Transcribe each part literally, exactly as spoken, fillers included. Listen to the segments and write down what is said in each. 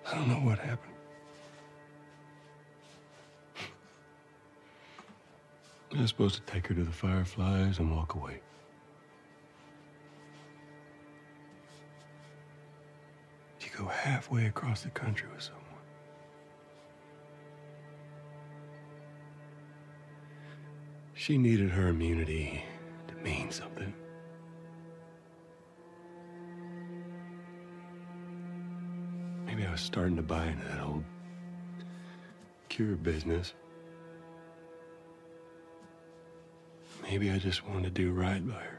I don't know what happened. I was supposed to take her to the Fireflies and walk away. You go halfway across the country with someone. She needed her immunity to mean something. Maybe I was starting to buy into that old cure business. Maybe I just wanted to do right by her.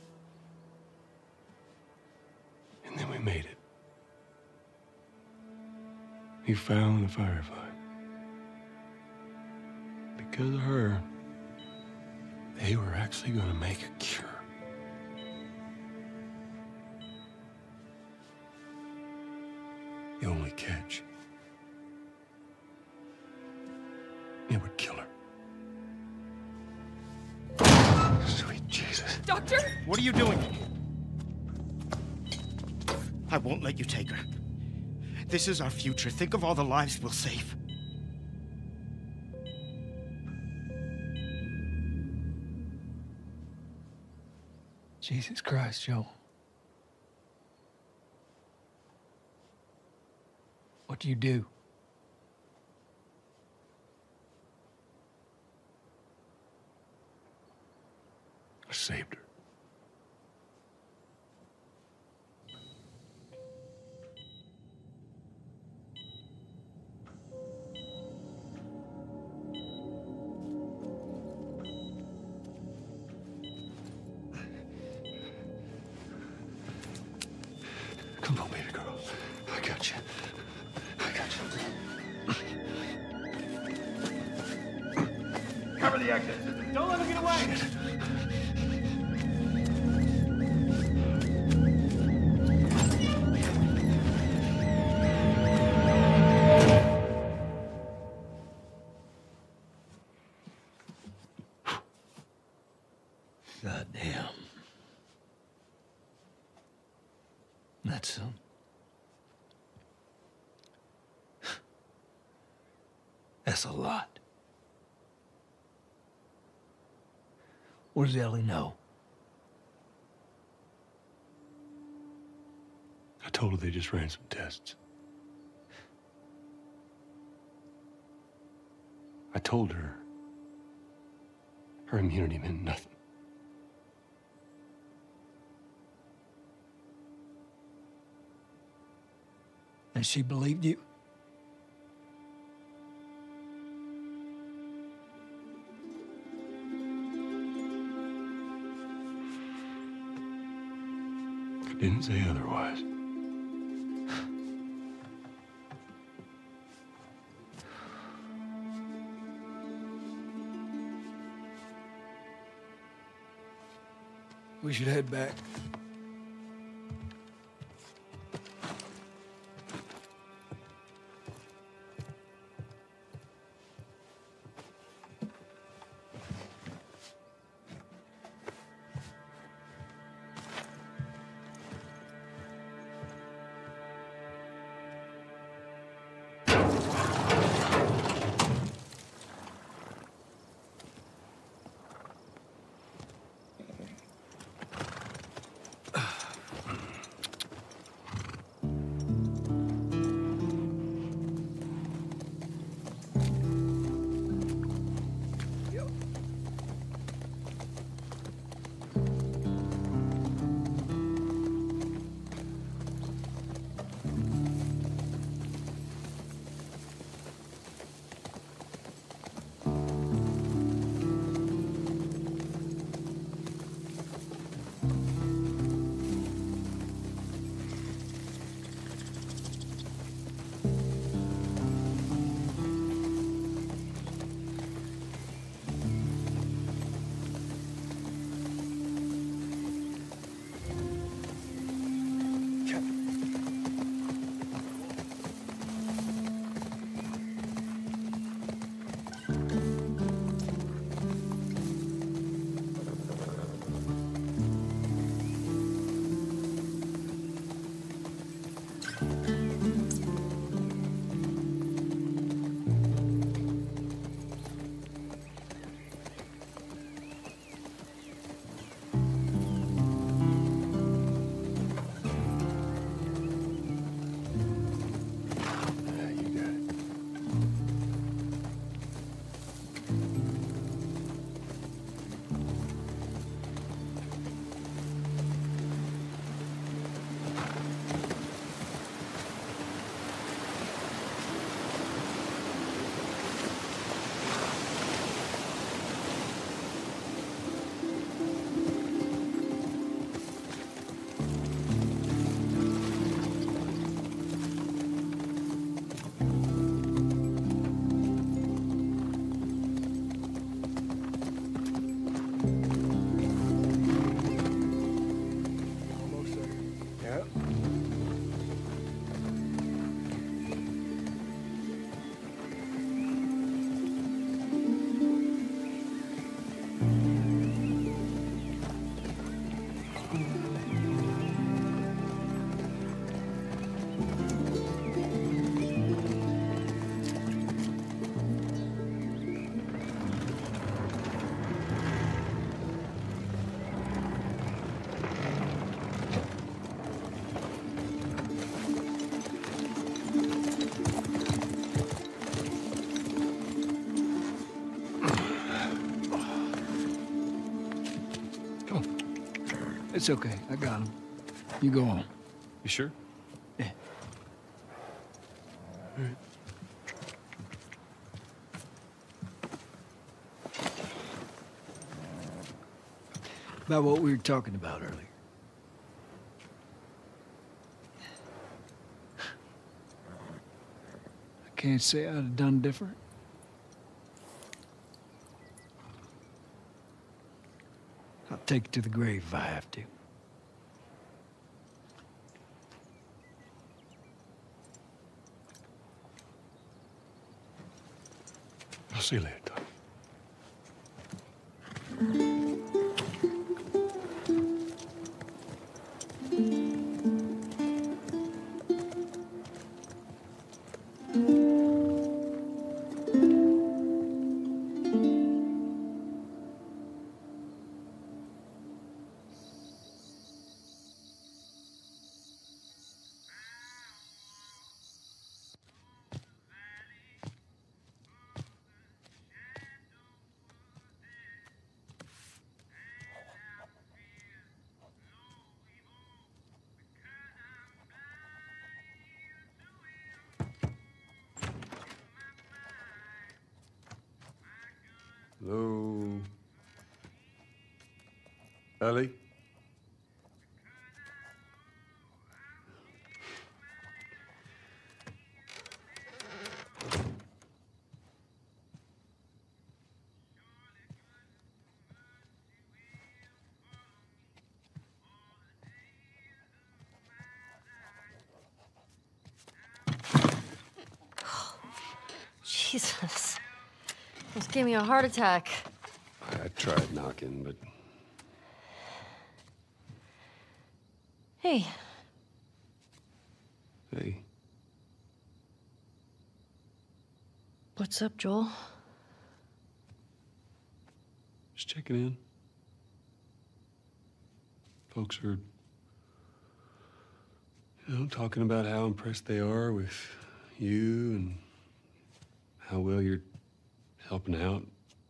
And then we made it. We found the Firefly. Because of her, they were actually going to make a cure. The only catch, it would kill her. Sweet Jesus. Doctor? What are you doing? I won't let you take her. This is our future. Think of all the lives we'll save. Jesus Christ, Joel. What do you do? I saved her. Come on, baby girl. I got you. I got you. Cover the exit. Don't let him get away. Shit. Goddamn. That's some. That's a lot. What does Ellie know? I told her they just ran some tests. I told her her immunity meant nothing. And she believed you? I didn't say otherwise. We should head back. Yeah. It's okay. I got him. You go on. You sure? Yeah. All right. About what we were talking about earlier. I can't say I'd have done different. I'll take it to the grave if I have to. I'll see you later, Tom. Hello? Ellie? Jesus. Almost gave me a heart attack. I tried knocking, but Hey, hey, what's up, Joel? just checking in. Folks are, you know, talking about how impressed they are with you and how well you're helping out.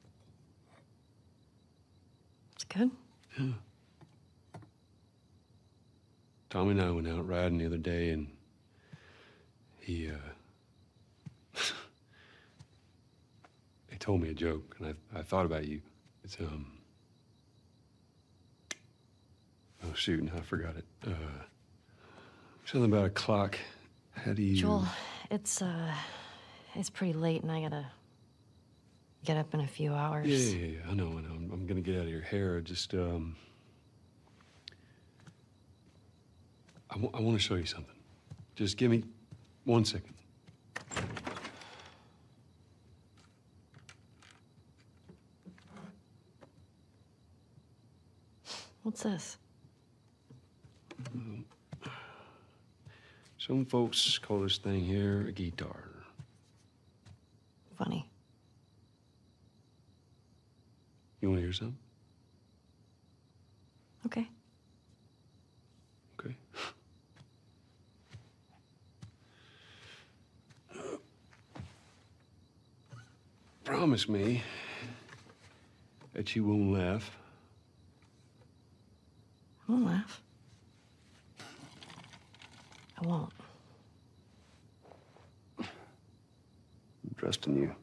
It's good. Yeah. Tommy and I went out riding the other day, and he, uh... he told me a joke, and I, I thought about you. It's, um... Oh, shoot, I forgot it. Uh... Something about a clock. How do you... Joel, it's, uh... it's pretty late, and I gotta get up in a few hours. Yeah, yeah, yeah, I know, I know. I'm, I'm gonna get out of your hair. Just, um... I, w I want to show you something. Just give me one second. What's this? Um, some folks call this thing here a guitar. Funny. You want to hear something? Okay. Okay. Promise me that you won't laugh. I won't laugh. I won't. I'm trusting you.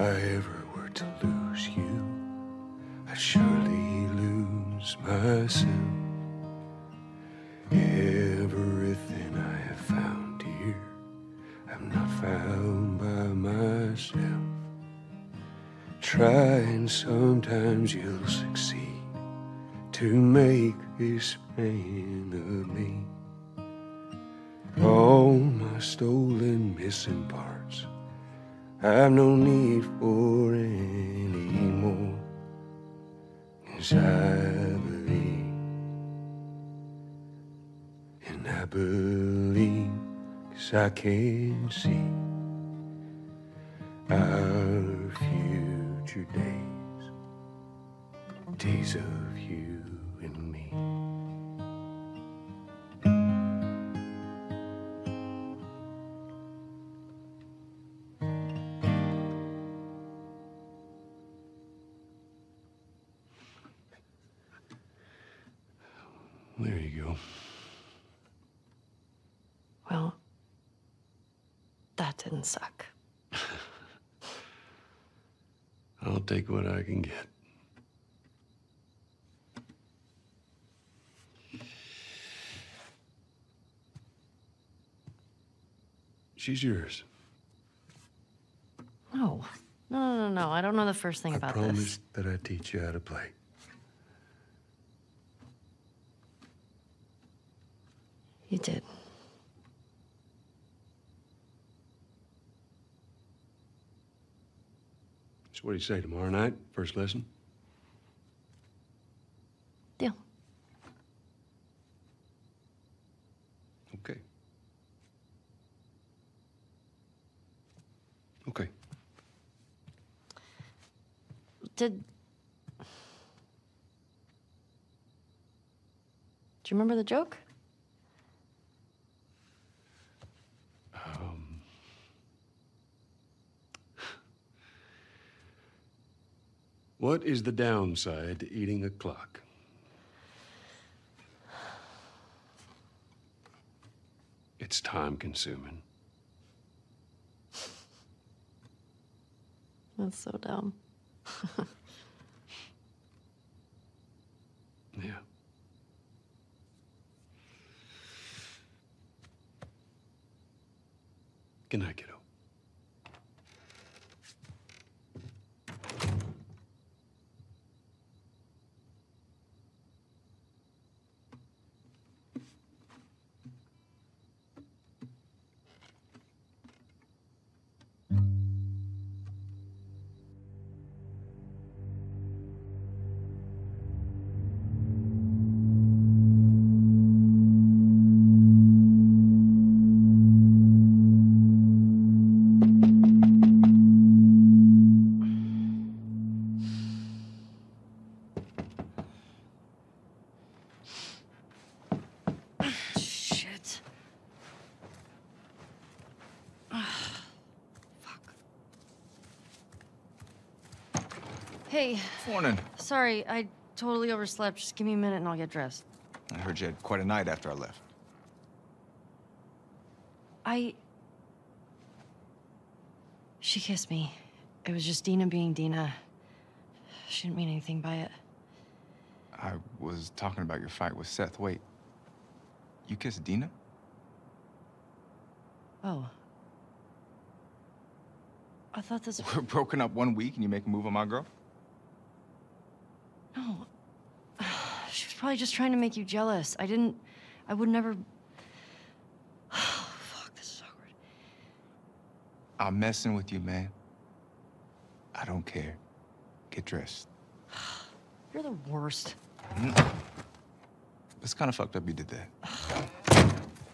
I ever were to lose you, I'd surely lose myself. Everything I have found here, I'm not found by myself. Try and sometimes you'll succeed to make this man of me. All my stolen missing parts, I've no need for any more. 'Cause I believe, and I believe 'cause I can see our future days, days of you and me. There you go. Well, that didn't suck. I'll take what I can get. She's yours. No. No, no, no, no. I don't know the first thing I about promised this. that I'd teach you how to play. You did. So what do you say, tomorrow night, first lesson? Deal. Okay. Okay. Did... Do you remember the joke? Um... What is the downside to eating a clock? It's time consuming. That's so dumb. Yeah. Good night, kiddo. Shit. Fuck. Hey, Morning. sorry, I totally overslept. Just give me a minute and I'll get dressed. I heard you had quite a night after I left. I... She kissed me. It was just Dina being Dina. She didn't mean anything by it. I was talking about your fight with Seth. Wait, you kissed Dina? Oh. I thought this... We're broken up one week and you make a move on my girl? No. She was probably just trying to make you jealous. I didn't... I would never... Fuck, this is awkward. I'm messing with you, man. I don't care. Get dressed. You're the worst. Mm. It's kind of fucked up you did that. Get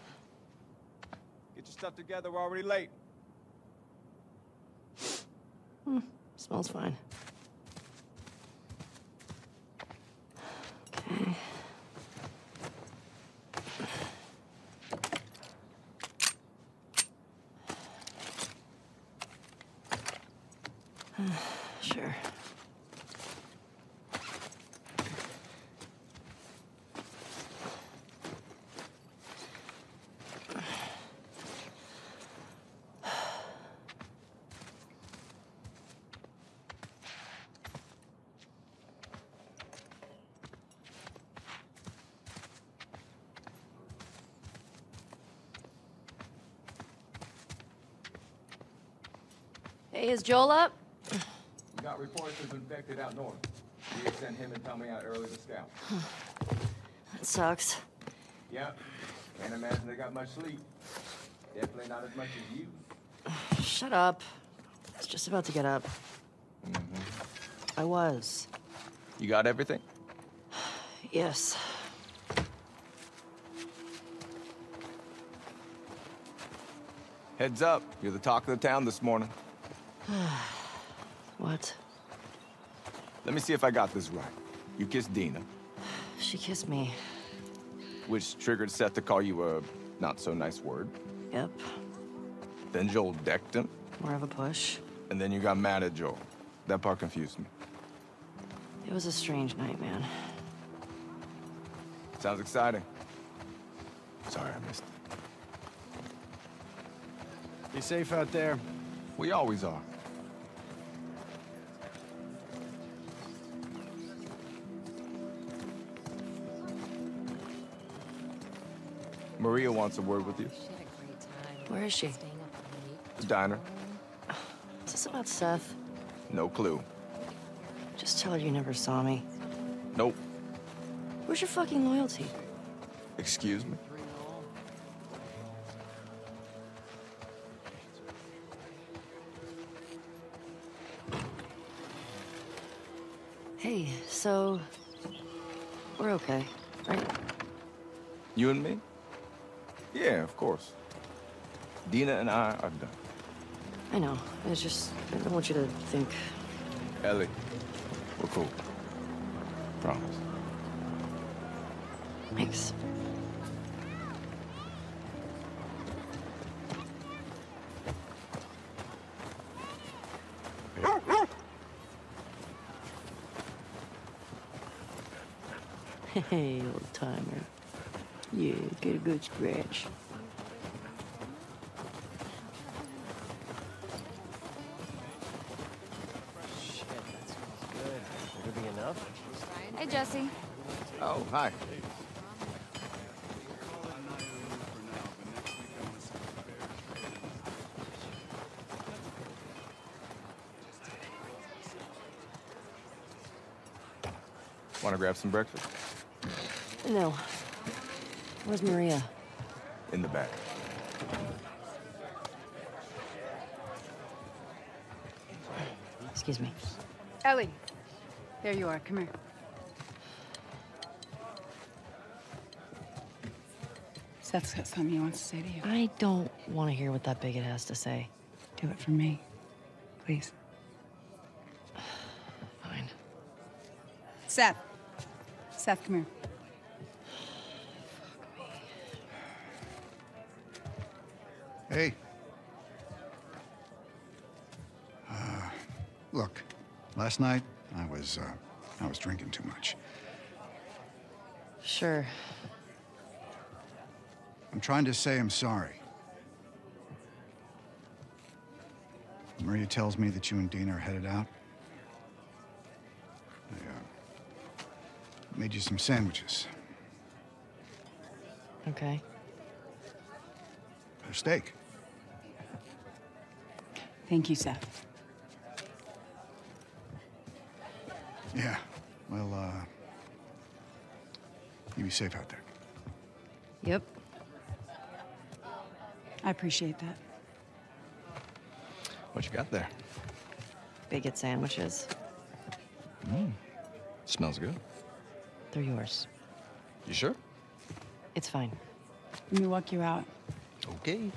your stuff together, we're already late. Hmm, smells fine. Okay. Sure. Hey, is Joel up? We got reports of infected out north. We sent him and Tommy out early to scout. That sucks. Yeah, can't imagine they got much sleep. Definitely not as much as you. Shut up. I was just about to get up. Mm-hmm. I was. You got everything? Yes. Heads up, you're the talk of the town this morning. What? Let me see if I got this right. You kissed Dina, She kissed me. which triggered Seth to call you a not-so-nice word. Yep. Then Joel decked him, More of a push. and then you got mad at Joel. That part confused me. It was a strange night, man. Sounds exciting. Sorry I missed it. Be safe out there. We always are. Maria wants a word with you. Where is she? The diner. Is this about Seth? No clue. Just tell her you never saw me. Nope. Where's your fucking loyalty? Excuse me? Hey, so... We're okay, right? You and me? Yeah, of course. Dina and I are done. I know. It's just... I don't want you to think... Ellie, we're cool. Promise. Thanks. Hey, old timer. Yeah, get a good scratch. Shit, that smells good. Would it be enough? Hey, Jesse. Oh, hi. Want to grab some breakfast? No. Where's Maria? In the back. Excuse me. Ellie. There you are. Come here. Seth's got something he wants to say to you. I don't want to hear what that bigot has to say. Do it for me. Please. Fine. Seth. Seth, come here. Hey. Uh, look, last night I was, uh, I was drinking too much. Sure. I'm trying to say I'm sorry. Maria tells me that you and Dina are headed out. I, uh, made you some sandwiches. Okay. A steak. Thank you, Seth. Yeah, well, uh, you be safe out there. Yep. I appreciate that. What you got there? Bigot sandwiches. Mmm. Smells good. They're yours. You sure? It's fine. Let me walk you out. Okay.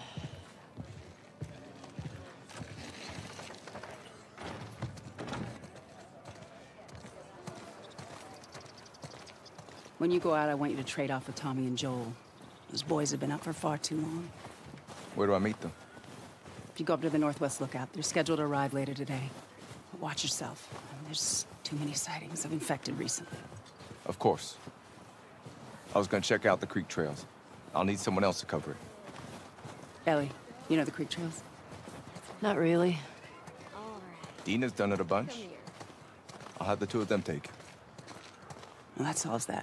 When you go out, I want you to trade off with Tommy and Joel. Those boys have been up for far too long. Where do I meet them? If you go up to the Northwest Lookout, they're scheduled to arrive later today. But watch yourself. There's too many sightings of infected recently. Of course. I was gonna check out the creek trails. I'll need someone else to cover it. Ellie, you know the creek trails? Not really. Dina's done it a bunch. I'll have the two of them take it. Well, that solves that.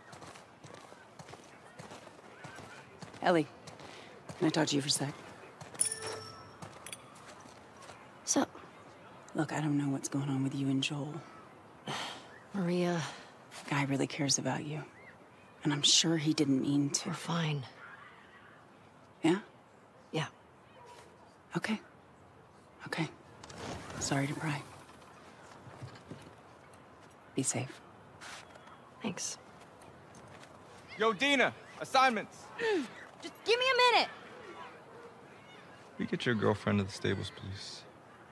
Ellie, can I talk to you for a sec? Look, I don't know what's going on with you and Joel. Maria, Guy really cares about you. And I'm sure he didn't mean to. we're fine. Yeah? Yeah. Okay. Okay. Sorry to pry. Be safe. Thanks. Yo, Dina, assignments. Just give me a minute. We get your girlfriend to the stables, please.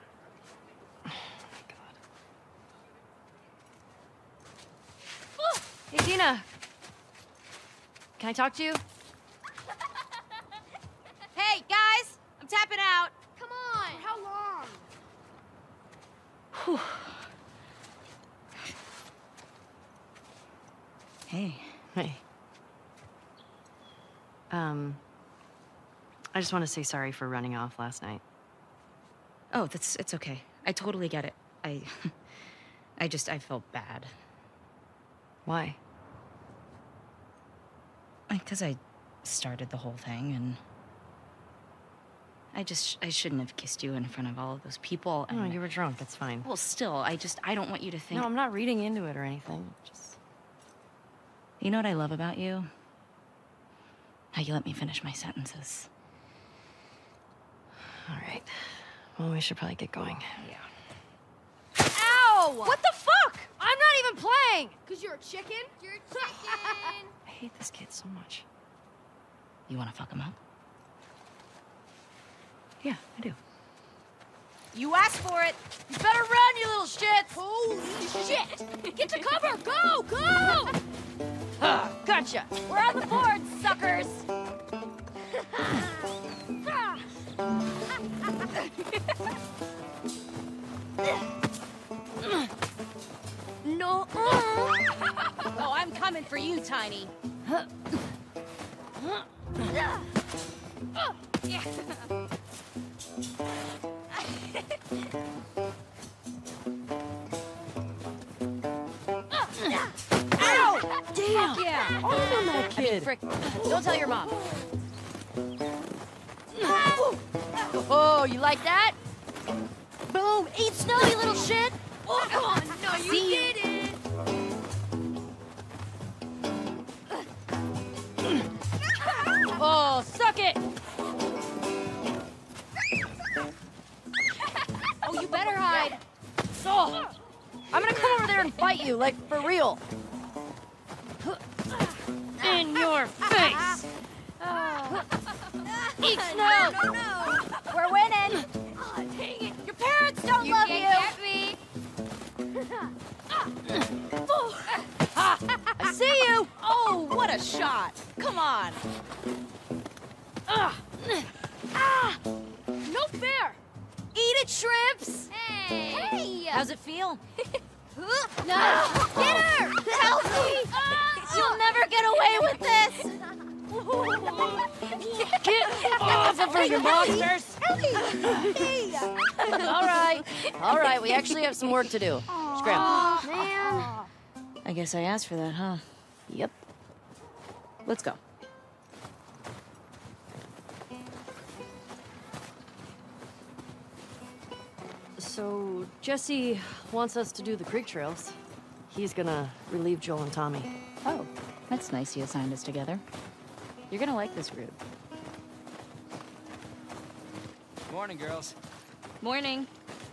Hey, Dina. Can I talk to you? Hey, guys, I'm tapping out. Come on. For how long? Whew. Hey. Hey. Um, I just want to say sorry for running off last night. Oh, that's it's okay. I totally get it. I I just I felt bad. Why? Because I started the whole thing and I just I shouldn't have kissed you in front of all of those people. And No, you were drunk. It's fine. well, still, I just I don't want you to think. No, I'm not reading into it or anything. Just You know what I love about you? How you let me finish my sentences. all right. Well, we should probably get going. Yeah. Ow! What the fuck? I'm not even playing. Cause you're a chicken? You're a chicken! I hate this kid so much. You want to fuck him up? Yeah, I do. You asked for it! You better run, you little shit! Holy shit! Get to cover! Go! Go! Ah, gotcha. We're on the board, suckers! No! Oh, I'm coming for you, Tiny. Ow! Damn! Fuck yeah! Arm on that kid. Frick. Don't tell your mom. Oh, you like that? Boom! Eat snow, you little shit! Oh, no, you See did it! Oh, suck it! Oh, you better hide. Oh, I'm gonna come over there and fight you, like, for real. In your face! Eat snow! No, no, no. We're winning! Oh, dang it! Your parents don't You love can't you! get me. I see you! Oh, what a shot! Come on! Ah! Ah! No fair! Eat it, shrimps! Hey. Hey! How's it feel? No. Get her! Help me! You'll never get away with this! Get off of her, you monsters! Ellie! All right. All right, we actually have some work to do. Scram. Oh, man. I guess I asked for that, huh? Yep. Let's go. So, Jesse wants us to do the creek trails. He's gonna relieve Joel and Tommy. Oh, that's nice you assigned us together. You're gonna like this group. Morning, girls. Morning.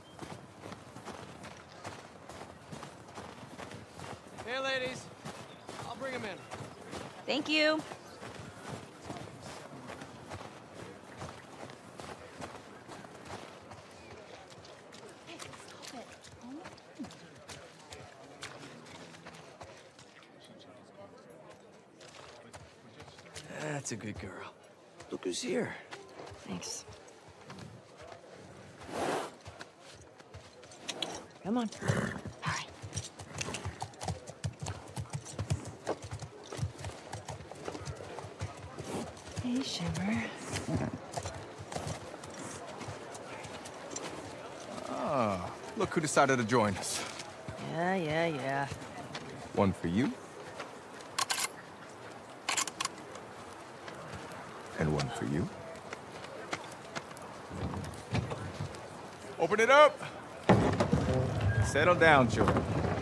Hey, ladies. I'll bring them in. Thank you. That's a good girl. Look who's here. Thanks. Come on. All right. Hey, Shimmer. Ah, look who decided to join us. Yeah, yeah, yeah. One for you. And one for you. Open it up! Settle down, children.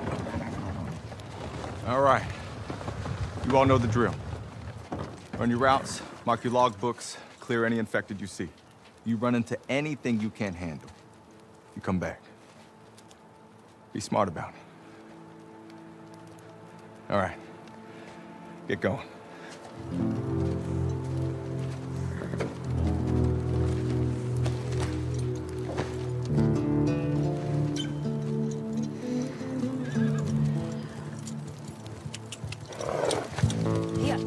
All right. You all know the drill. Run your routes, mark your logbooks, clear any infected you see. You run into anything you can't handle, you come back. Be smart about it. All right. Get going. Yeah.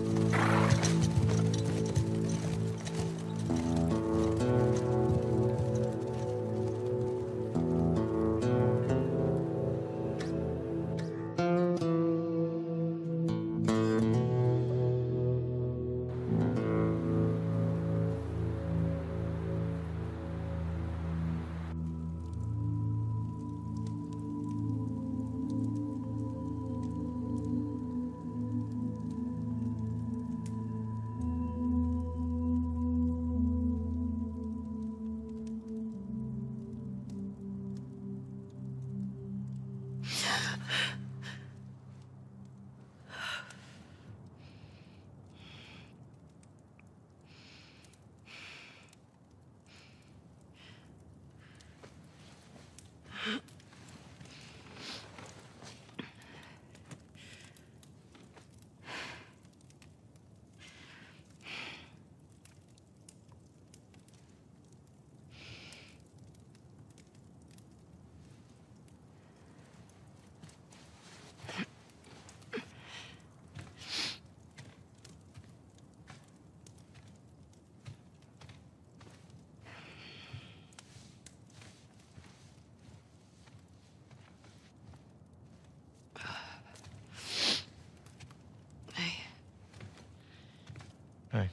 Hey.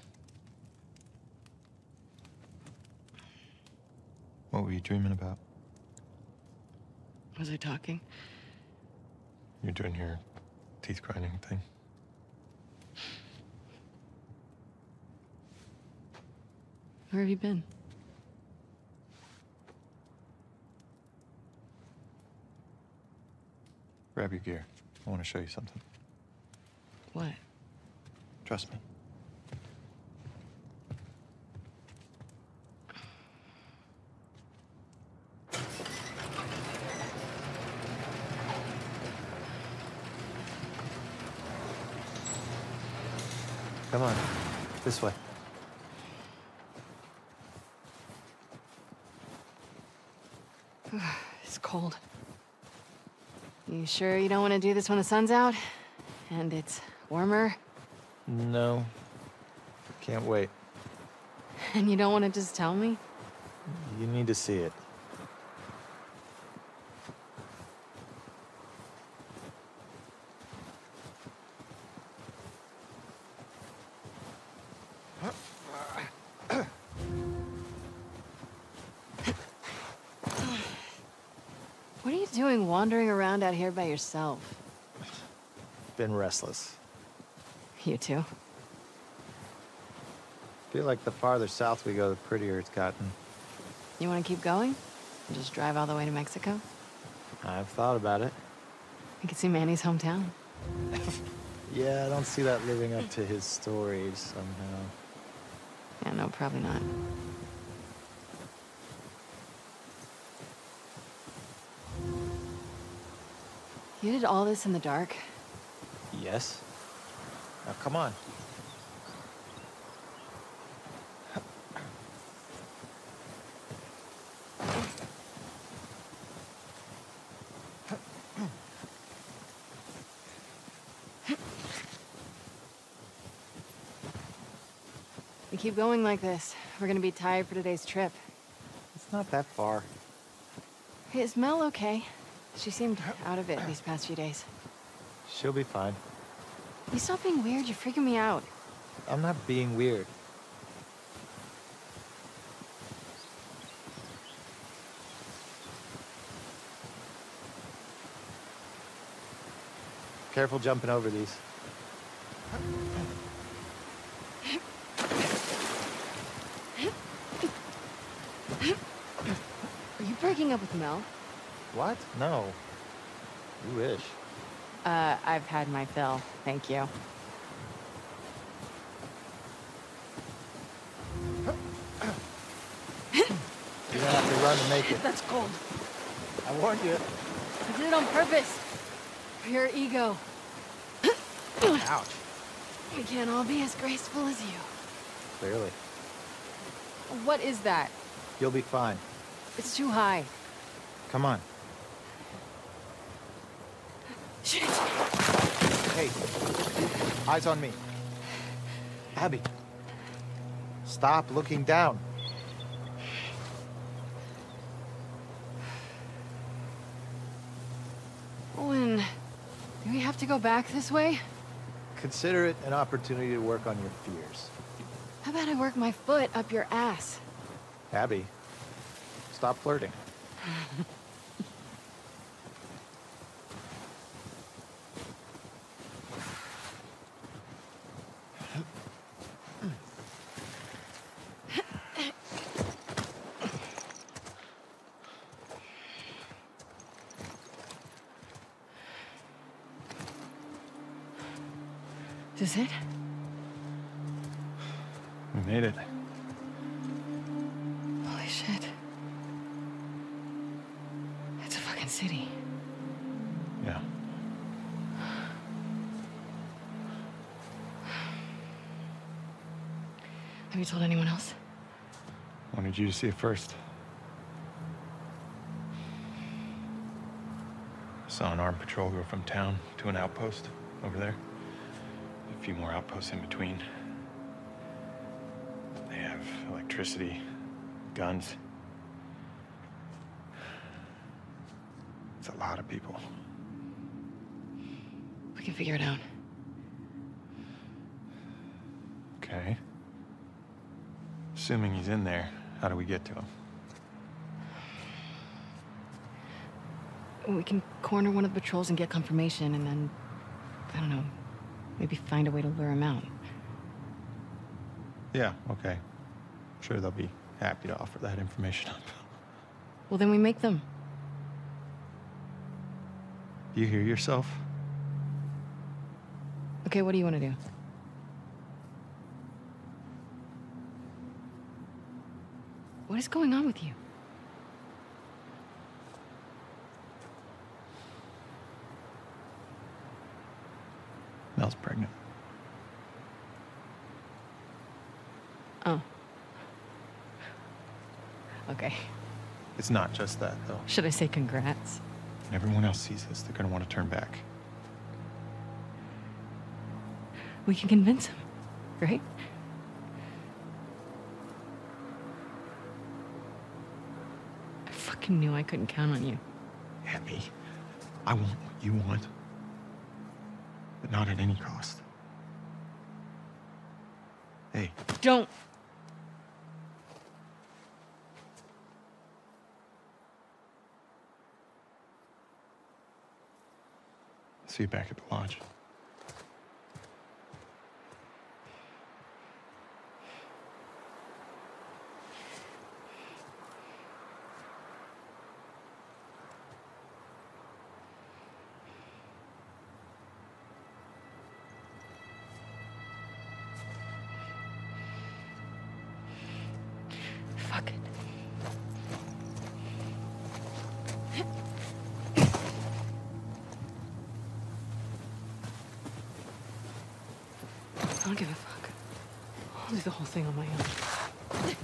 What were you dreaming about? Was I talking? You're doing your teeth grinding thing. Where have you been? Grab your gear. I want to show you something. What? Trust me. Come on, this way. It's cold. You sure you don't want to do this when the sun's out? And it's warmer? No. Can't wait. And you don't want to just tell me? You need to see it. What are you doing wandering around out here by yourself? Been restless. You too? Feel like the farther south we go, the prettier it's gotten. You want to keep going? And just drive all the way to Mexico? I've thought about it. You could see Manny's hometown. Yeah, I don't see that living up to his stories somehow. Yeah, no, probably not. You did all this in the dark? Yes. Now, come on. We keep going like this, we're gonna be tired for today's trip. It's not that far. Hey, is Mel okay? She seemed out of it these past few days. She'll be fine. You stop being weird, you're freaking me out. I'm not being weird. Careful jumping over these. Are you breaking up with Mel? What? No. You wish. Uh, I've had my fill. Thank you. You're gonna have to run to make it. That's cold. I warned you. I did it on purpose. For your ego. Ouch. We can't all be as graceful as you. Clearly. What is that? You'll be fine. It's too high. Come on. Shit. Hey. Eyes on me. Abby. Stop looking down. Owen, do we have to go back this way? Consider it an opportunity to work on your fears. How about I work my foot up your ass? Abby, stop flirting. Is this it? We made it. Holy shit. It's a fucking city. Yeah. Have you told anyone else? Wanted you to see it first. I saw an armed patrol go from town to an outpost over there. A few more outposts in between. They have electricity, guns. It's a lot of people. We can figure it out. Okay. Assuming he's in there, how do we get to him? We can corner one of the patrols and get confirmation, and then, I don't know, maybe find a way to lure him out. Yeah, okay. I'm sure they'll be happy to offer that information up. Well, then we make them. You hear yourself? Okay, what do you want to do? What is going on with you? Mel's pregnant. Oh. Okay. It's not just that, though. Should I say congrats? When everyone else sees this, they're gonna want to turn back. We can convince him, right? I fucking knew I couldn't count on you. Abby, I want what you want, but not at any cost. Hey. Don't. See you back at the lodge. Fuck it. I don't give a fuck. I'll do the whole thing on my own.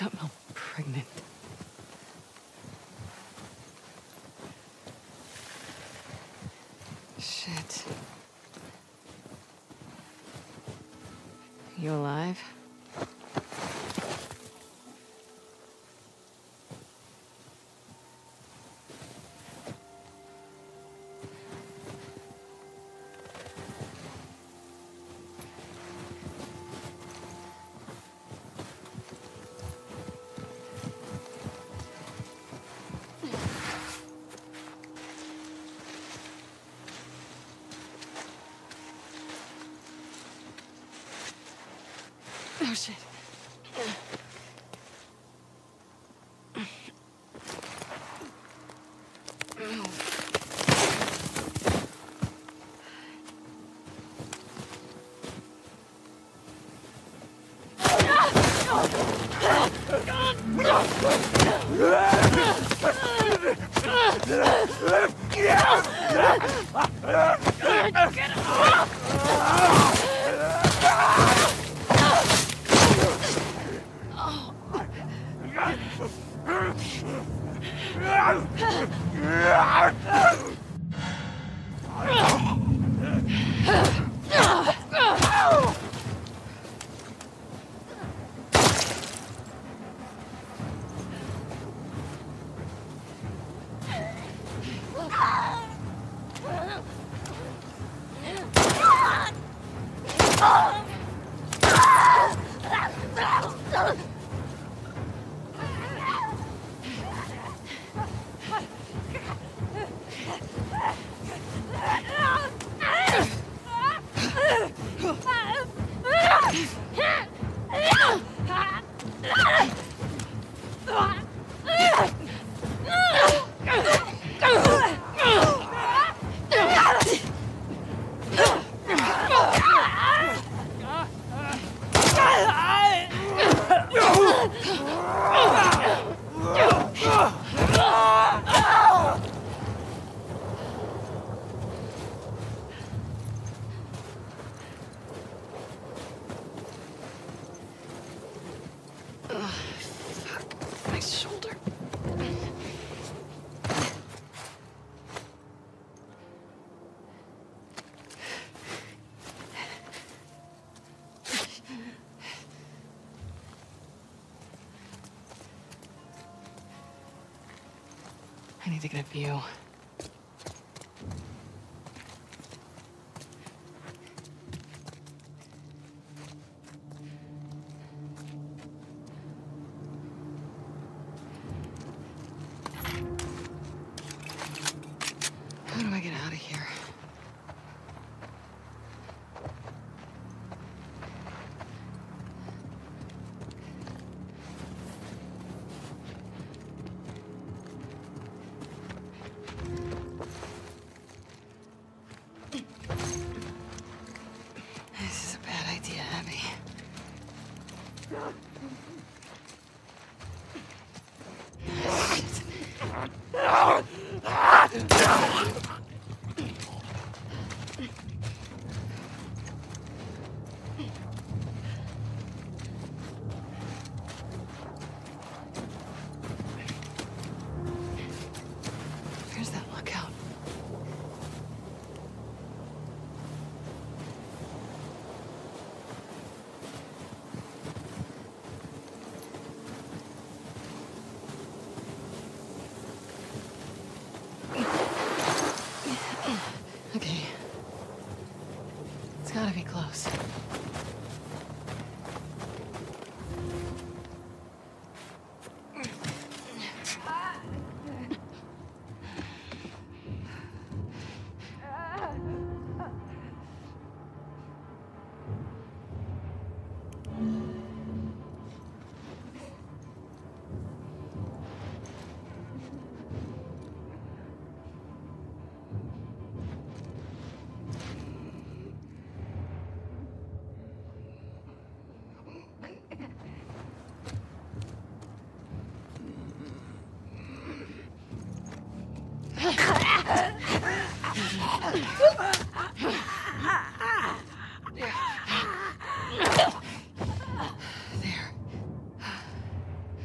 up I'm pregnant. Shit. You alive? Oh, shit. I need to get a view. How do I get out of here? This is a bad idea, Abby. Where's that lookout? Okay. It's gotta be close. There.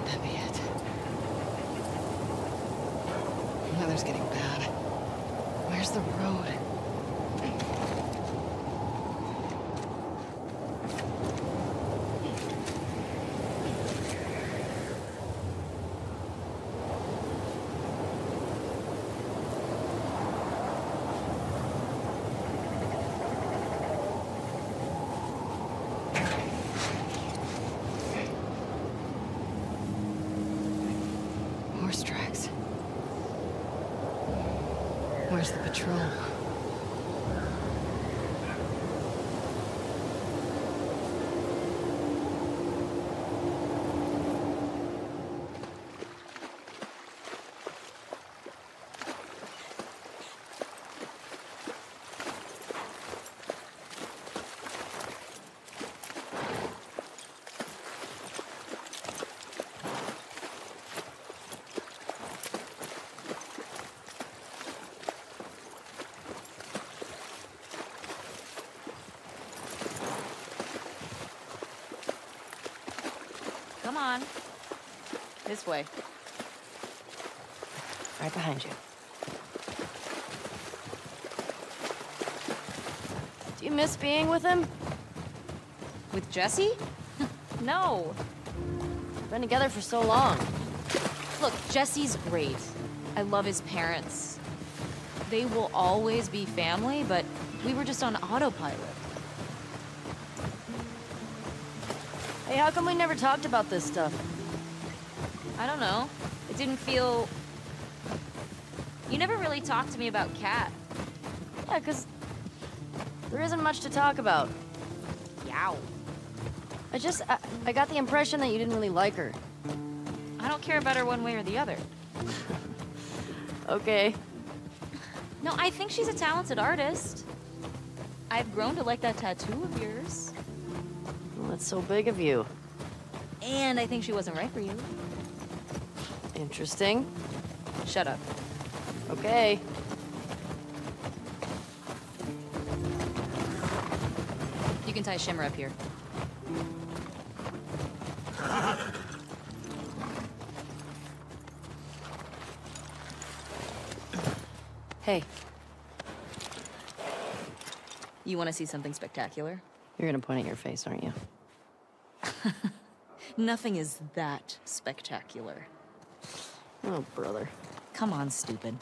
that be it? The weather's getting bad. Where's the road? Horse tracks. Where's the patrol? Come on. This way. Right behind you. Do you miss being with him? With Jesse? No. Been together for so long. Look, Jesse's great. I love his parents. They will always be family, but we were just on autopilot. Hey, how come we never talked about this stuff? I don't know. It didn't feel... You never really talked to me about Kat. Yeah, 'cause there isn't much to talk about. Yow. I just... I, I got the impression that you didn't really like her. I don't care about her one way or the other. Okay. No, I think she's a talented artist. I've grown to like that tattoo of yours. Well, that's so big of you. And I think she wasn't right for you. Interesting. Shut up. Okay. You can tie Shimmer up here. Hey. You want to see something spectacular? You're gonna point at your face, aren't you? Nothing is that spectacular. Oh, brother. Come on, stupid.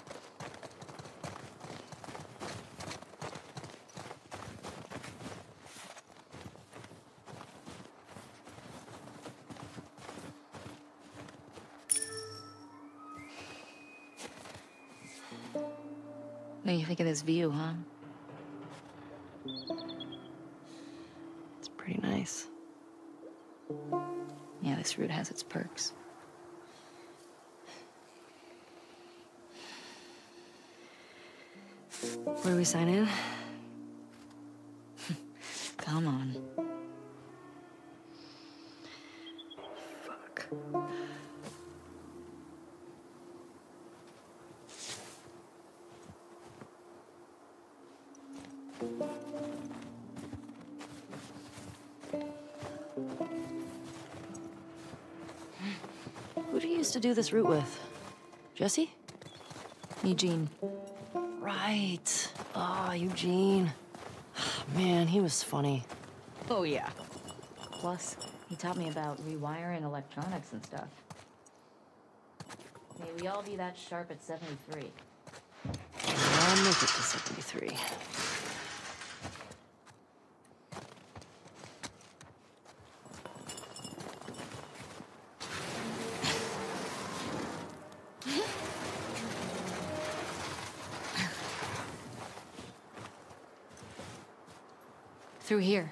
What do you think of this view, huh? It's pretty nice. Yeah, this route has its perks. Where do we sign in? Come on. Fuck. Who do you used to do this route with? Jesse? Eugene. Right. Oh, Eugene. Man, he was funny. Oh, yeah. Plus, he taught me about rewiring electronics and stuff. May we all be that sharp at seventy-three. I'll make it to seventy-three. Through here.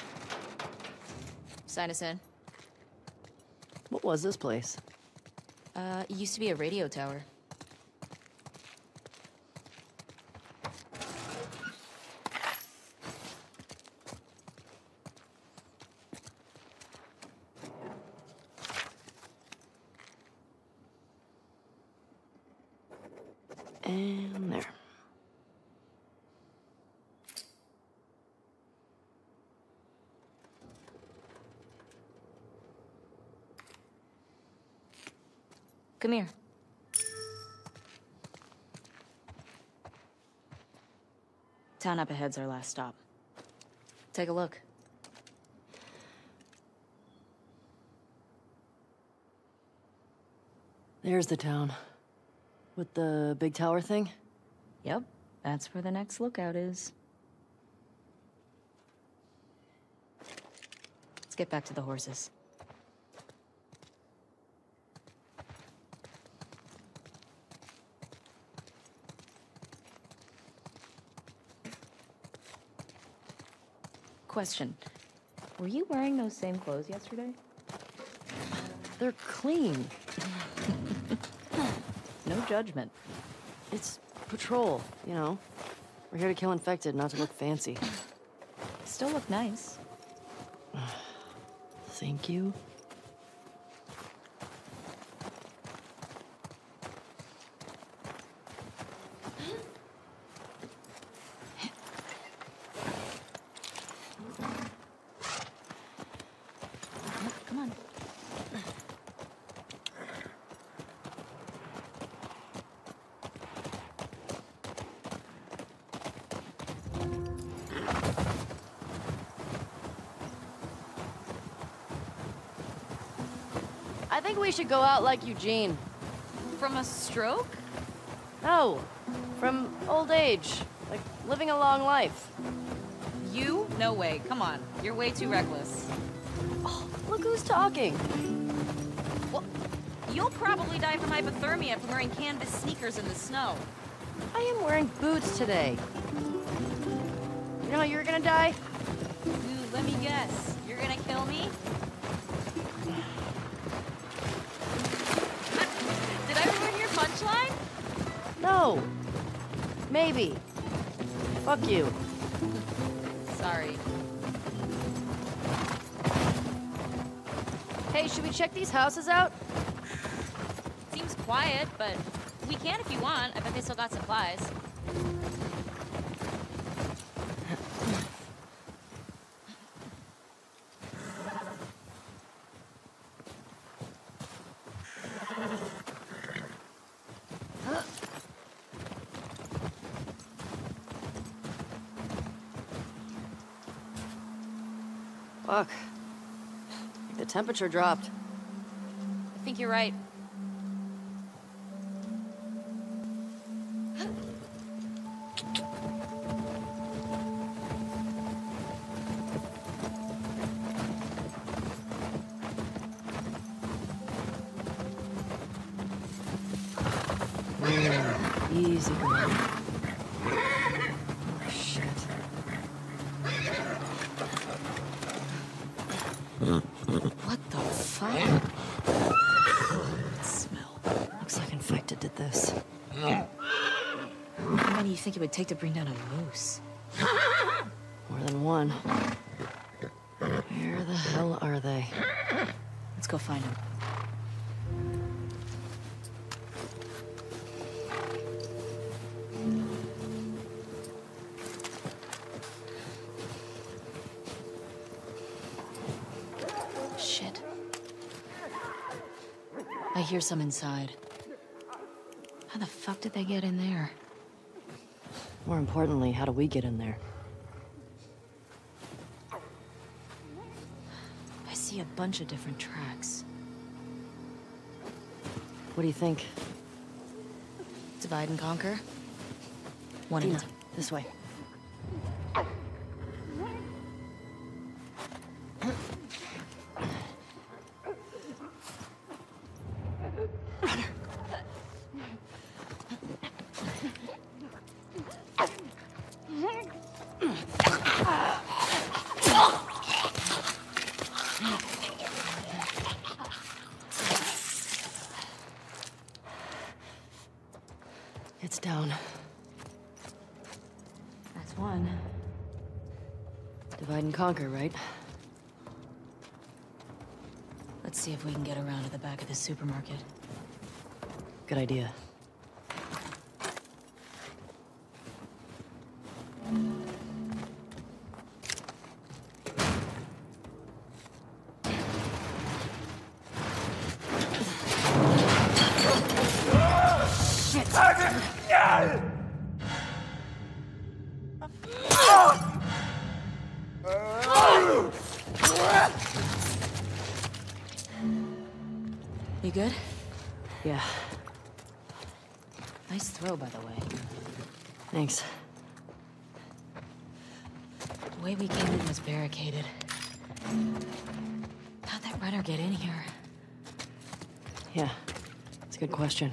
Sign us in. What was this place? Uh, it used to be a radio tower. And there. Come here. Town up ahead's our last stop. Take a look. There's the town. With the big tower thing? Yep, that's where the next lookout is. Let's get back to the horses. Question. Were you wearing those same clothes yesterday? They're clean. No judgment. It's patrol, you know. We're here to kill infected, not to look fancy. Still look nice. Thank you. Come on. I think we should go out like Eugene. From a stroke? No, from old age. Like, living a long life. You? No way. Come on. You're way too reckless. Oh, look who's talking. Well, you'll probably die from hypothermia from wearing canvas sneakers in the snow. I am wearing boots today. You know how you're gonna die? Dude, let me guess. You're gonna kill me? Did I ruin your punchline? No. Maybe. Fuck you. Sorry. Hey, should we check these houses out? Seems quiet, but we can if you want. I bet they still got supplies. Fuck. The temperature dropped. I think you're right. Easy going. Oh, shit. What the fuck? That smell. Looks like infected did this. How many do you think it would take to bring down a moose? More than one. Where the hell are they? Let's go find them. Shit. I hear some inside. How the fuck did they get in there? More importantly, how do we get in there? I see a bunch of different tracks. What do you think? Divide and conquer? One Dina, at a time. this way. It's down. That's one. Divide and conquer, right? Let's see if we can get around to the back of the supermarket. Good idea. You good? Yeah, Nice throw, by the way. thanks. The way we came in was barricaded. How'd that runner get in here? Yeah, it's a good question.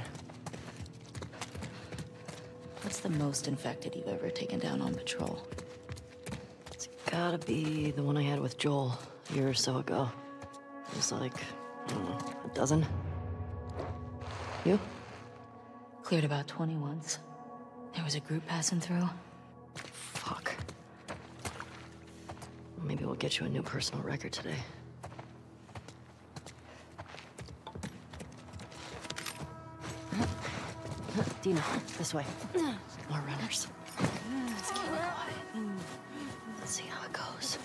What's the most infected you've ever taken down on patrol? It's gotta be the one I had with Joel a year or so ago. It was like, I don't know, a dozen? You? Cleared about twenty once. There was a group passing through. Fuck. Maybe we'll get you a new personal record today. Dina, this way. More runners. Just keep it quiet. Let's see how it goes.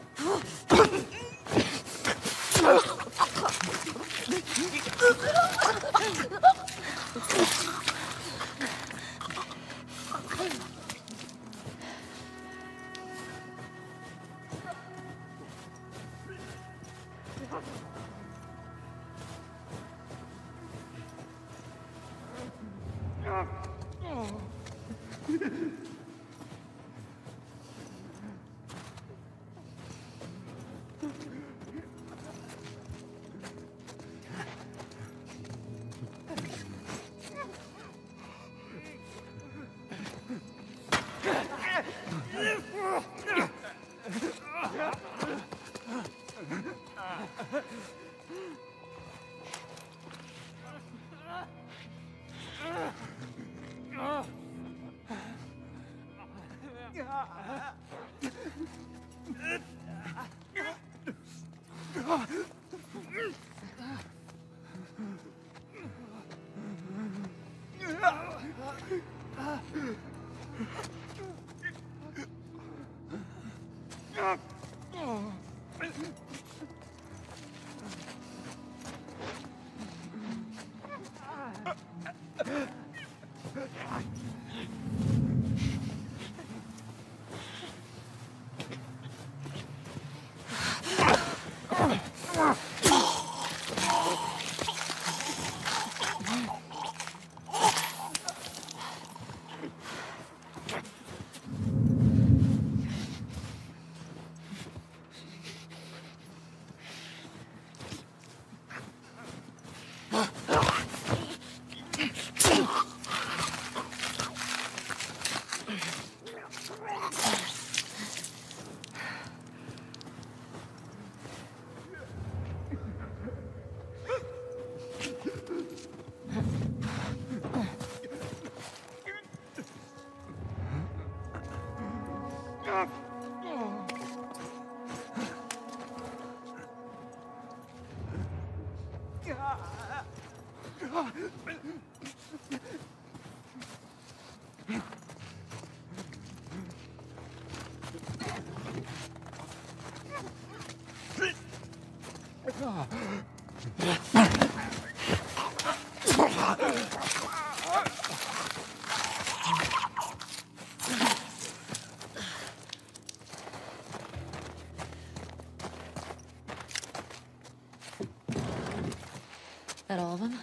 That all of them?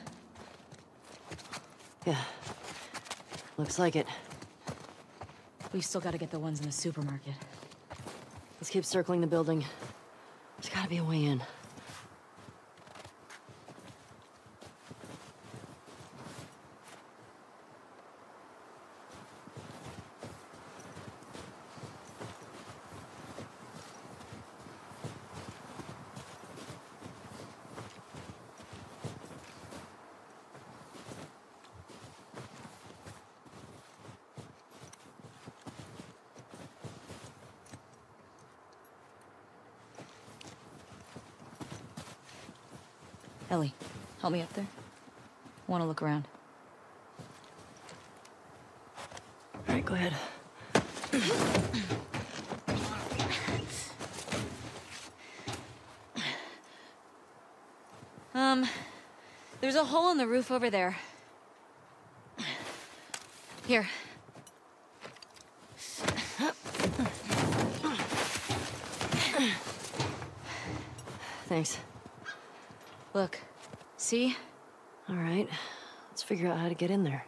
Yeah. Looks like it. We've still got to get the ones in the supermarket. Let's keep circling the building. There's gotta be a way in. Ellie, help me up there. I want to look around. All right, go ahead. Um, there's a hole in the roof over there. Here. Thanks. Look, see? All right, let's figure out how to get in there.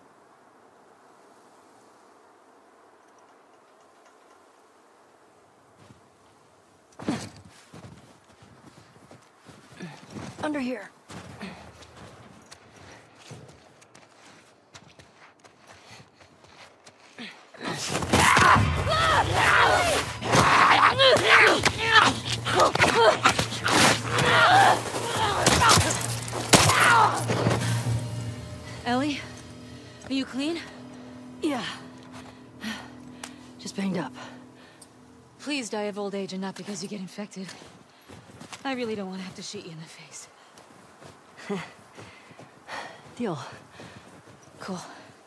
Under here. Ellie, are you clean? Yeah. Just banged up. Please die of old age and not because you get infected. I really don't want to have to shoot you in the face. Deal. Cool.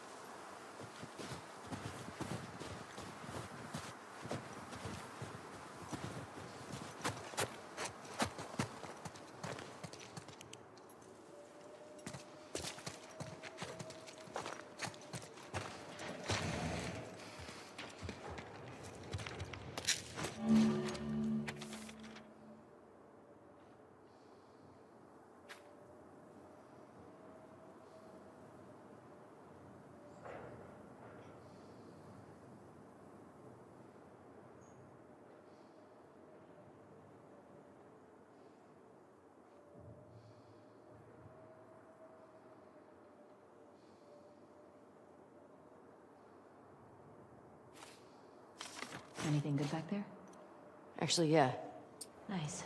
Anything good back there? Actually, yeah. Nice.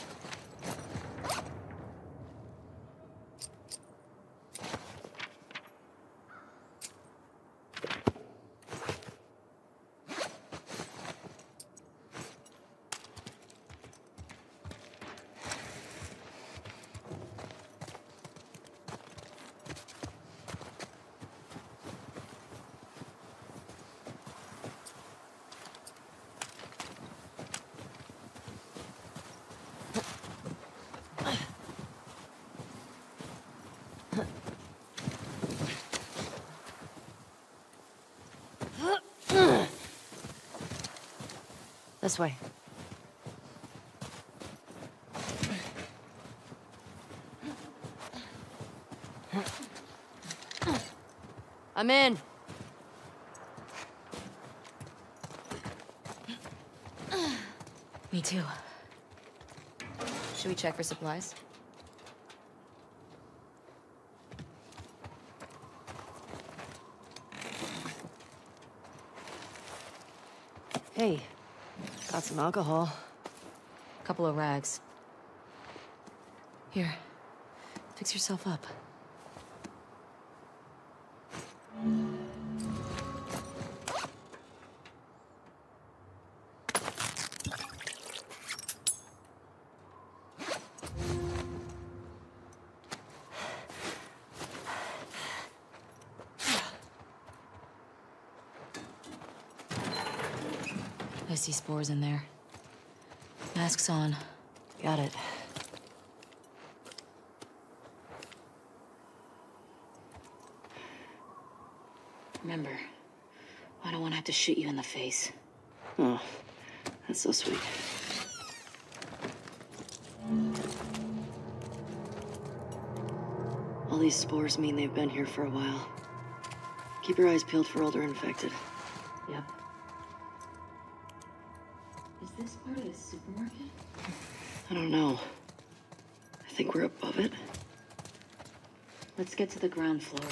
This way. I'm in. Me too. Should we check for supplies? Hey, got some alcohol. Couple of rags. Here, fix yourself up. I see spores in there. Mask's on. Got it. Remember, I don't want to have to shoot you in the face. Oh, that's so sweet. All these spores mean they've been here for a while. Keep your eyes peeled for older infected. Yep. Is this part of the supermarket? I don't know. I think we're above it. Let's get to the ground floor.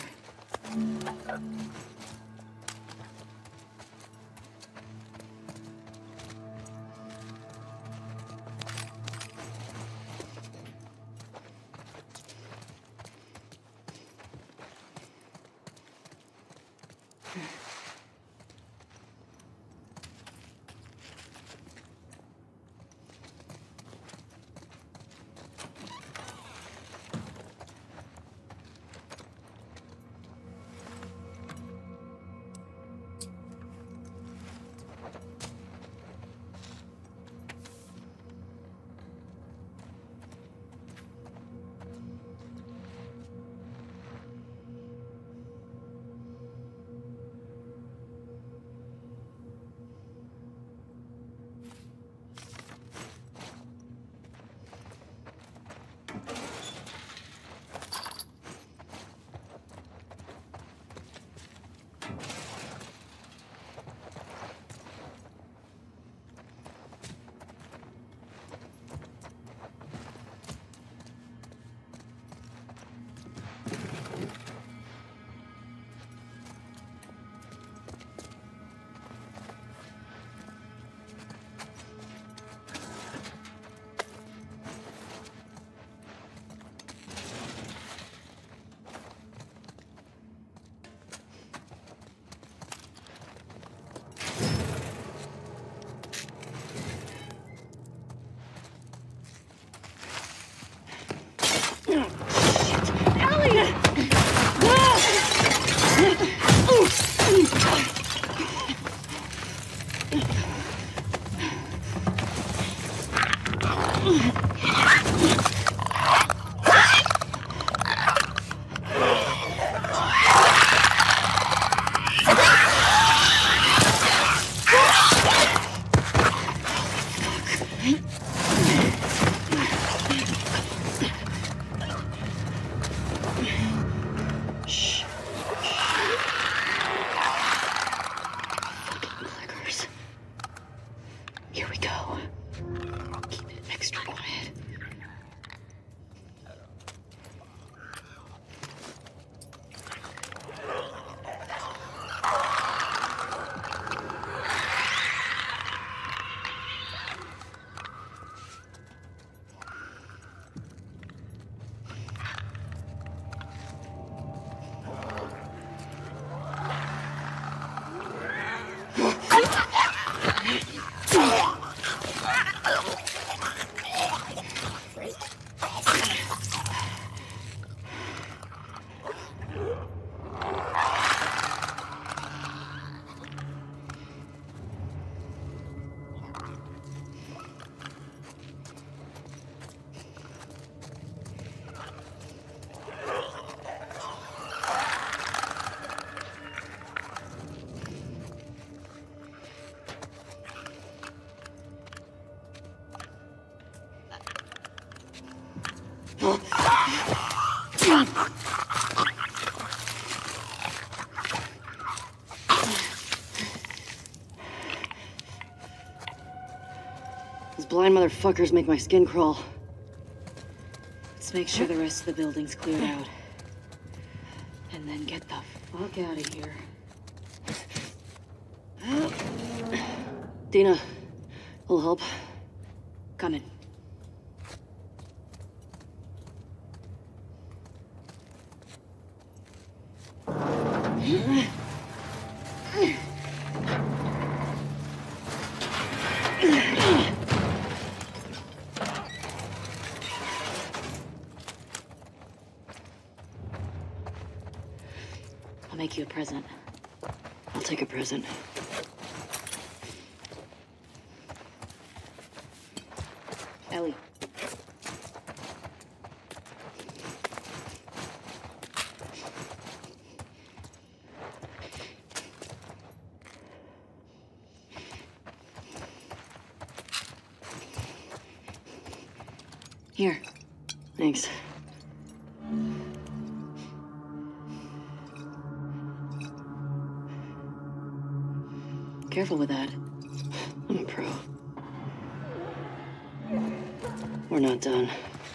motherfuckers make my skin crawl. Let's make sure the rest of the building's cleared out. And then get the fuck out of here. Dina, will help. Coming. I'll make you a present. I'll take a present. Ellie. Here. Thanks. Careful with that. I'm a pro. We're not done.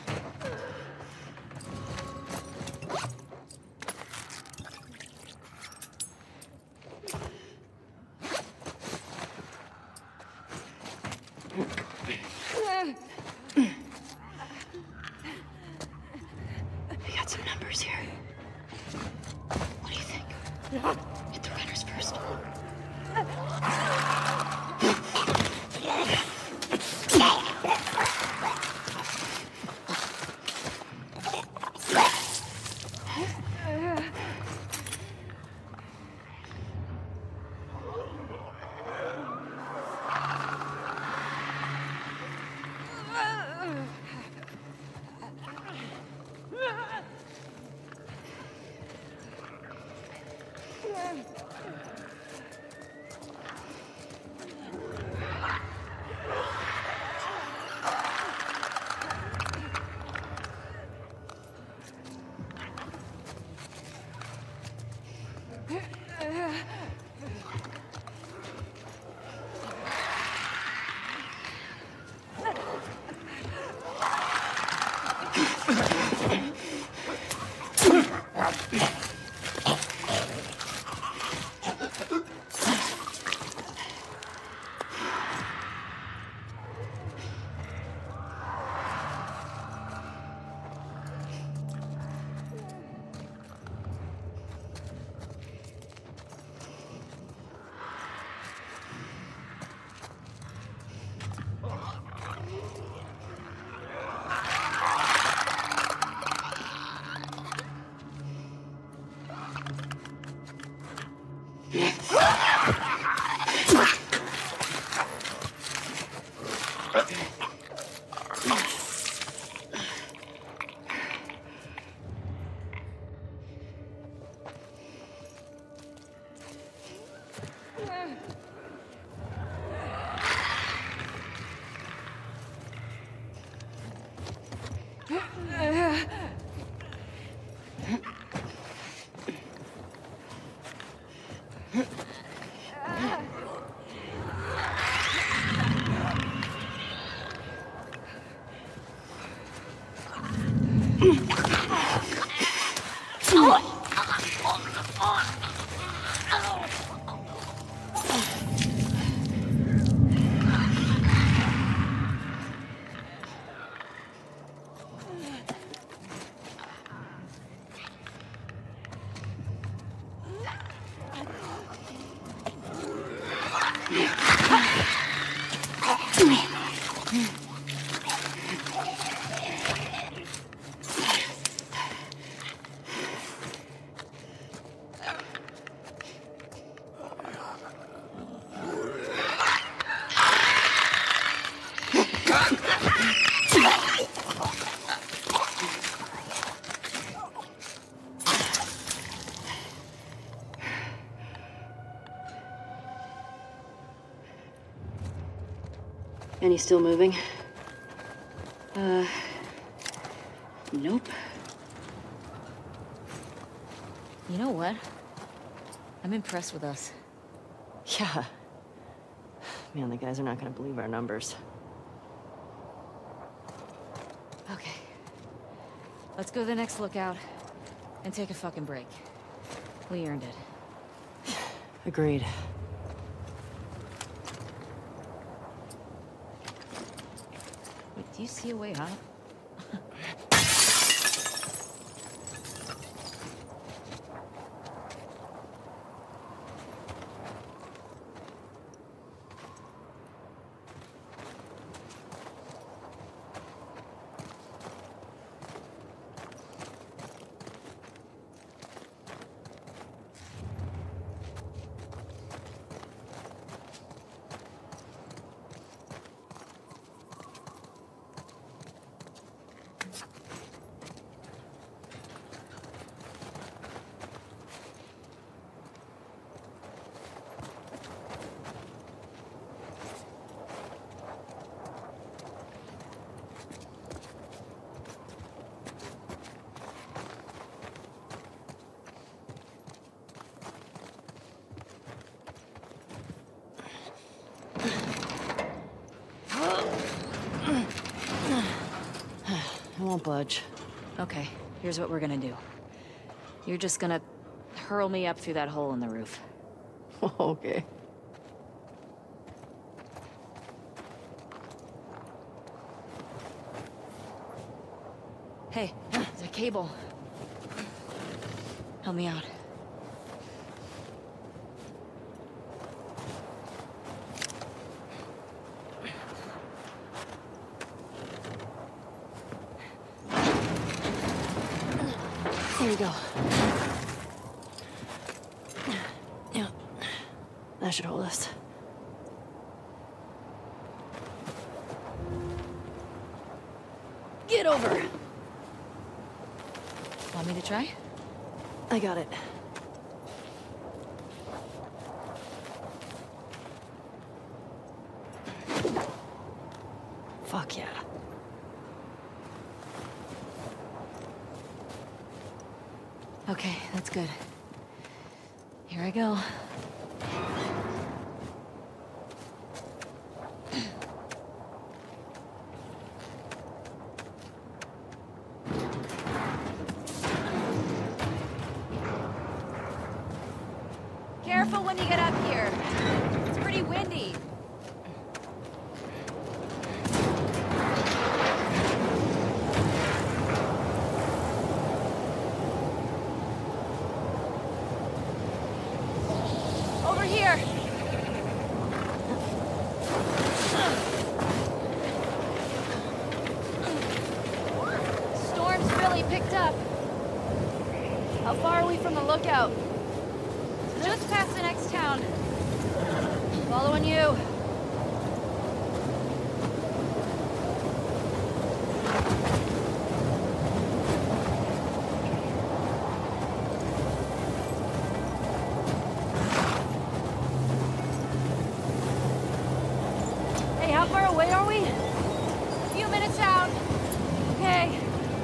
We got some numbers here. What do you think? Hit the runners first. Any still moving? Uh, nope. You know what? I'm impressed with us. Yeah. Man, the guys are not gonna believe our numbers. Let's go to the next lookout and take a fucking break. We earned it. Agreed. Wait, do you see a way out? I won't budge. Okay, here's what we're gonna do. You're just gonna hurl me up through that hole in the roof. Okay. Hey, there's a cable. Help me out. There you go. Yeah. That should hold us. Get over! Want me to try? I got it. Fuck yeah. Okay, that's good. Here I go. Careful when you get up here. It's pretty windy. Over here. Storm's really picked up. How far are we from the lookout? Just past the next town. Following you. Hey, how far away are we? A few minutes out. Okay.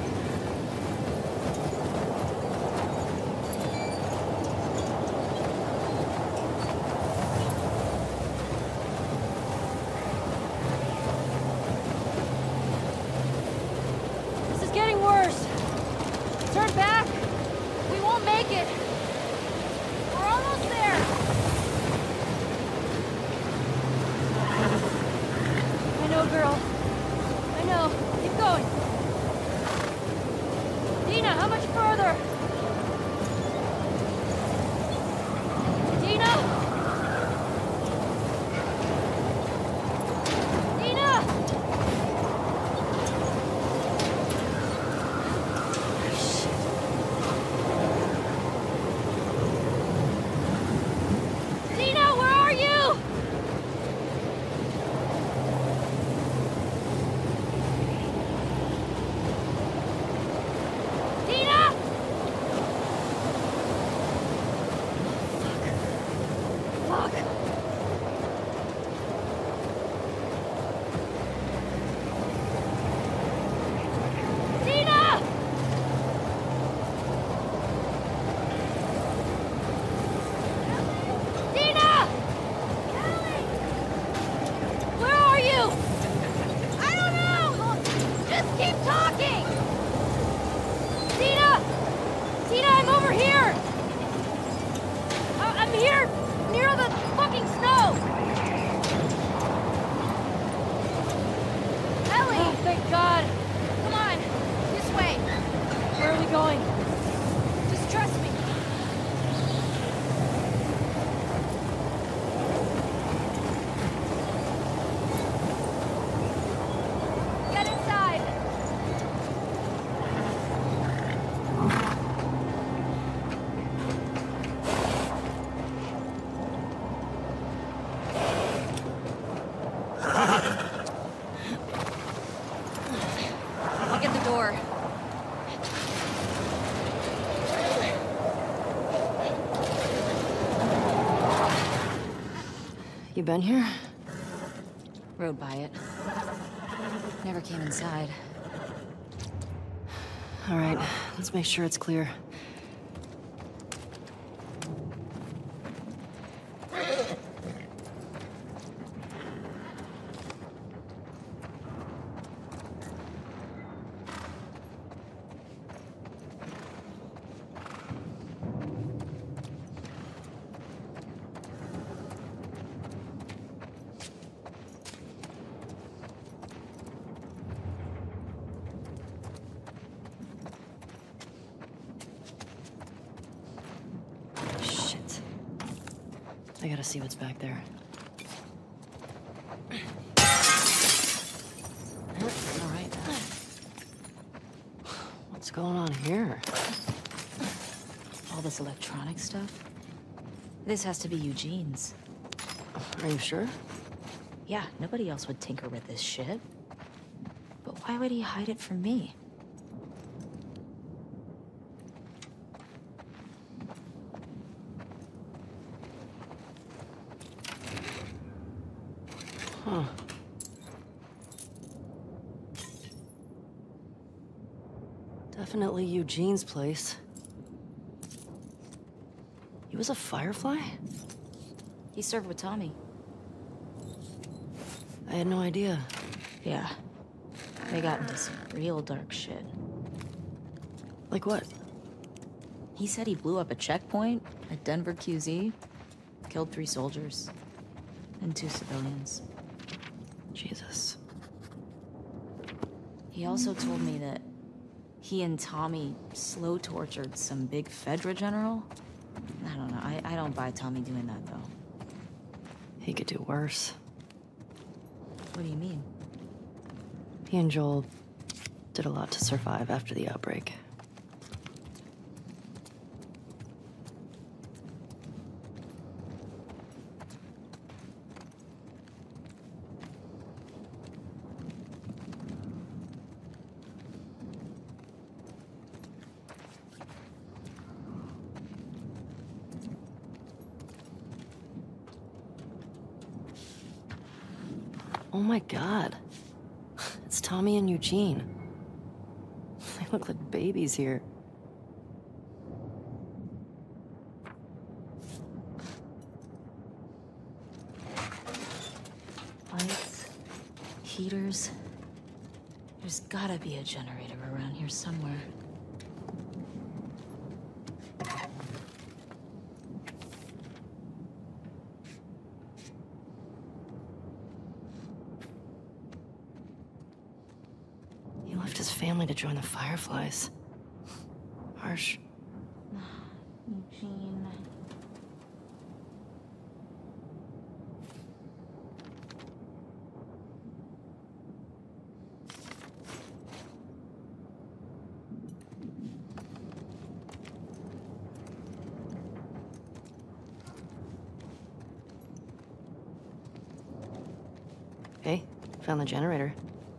Getting worse. Turn back. We won't make it. We're almost there. I know, girl. I know. Keep going. Dina, how much further? Dina! Dina! Dina, where are you? Dina! I'm here, near the fucking snow! Ellie! Oh, thank God! Come on, this way. Where are we going? Just trust me. Get inside. I'll get the door. You been here? Rode by it. Never came inside. All right, let's make sure it's clear. I gotta see what's back there. All right. What's going on here? All this electronic stuff? This has to be Eugene's. Are you sure? Yeah, nobody else would tinker with this shit. But why would he hide it from me? Huh. Definitely Eugene's place. He was a Firefly? He served with Tommy. I had no idea. Yeah. They got into some real dark shit. Like what? He said he blew up a checkpoint at Denver Q Z, killed three soldiers, and two civilians. Jesus. He also told me that he and Tommy slow tortured some big Fedra general. I don't know. I, I don't buy Tommy doing that, though. He could do worse. What do you mean? He and Joel did a lot to survive after the outbreak. Oh my God. It's Tommy and Eugene. They look like babies here. Lights, heaters. There's gotta be a generator around here somewhere. His family to join the Fireflies. Harsh. Eugene. Hey, found the generator.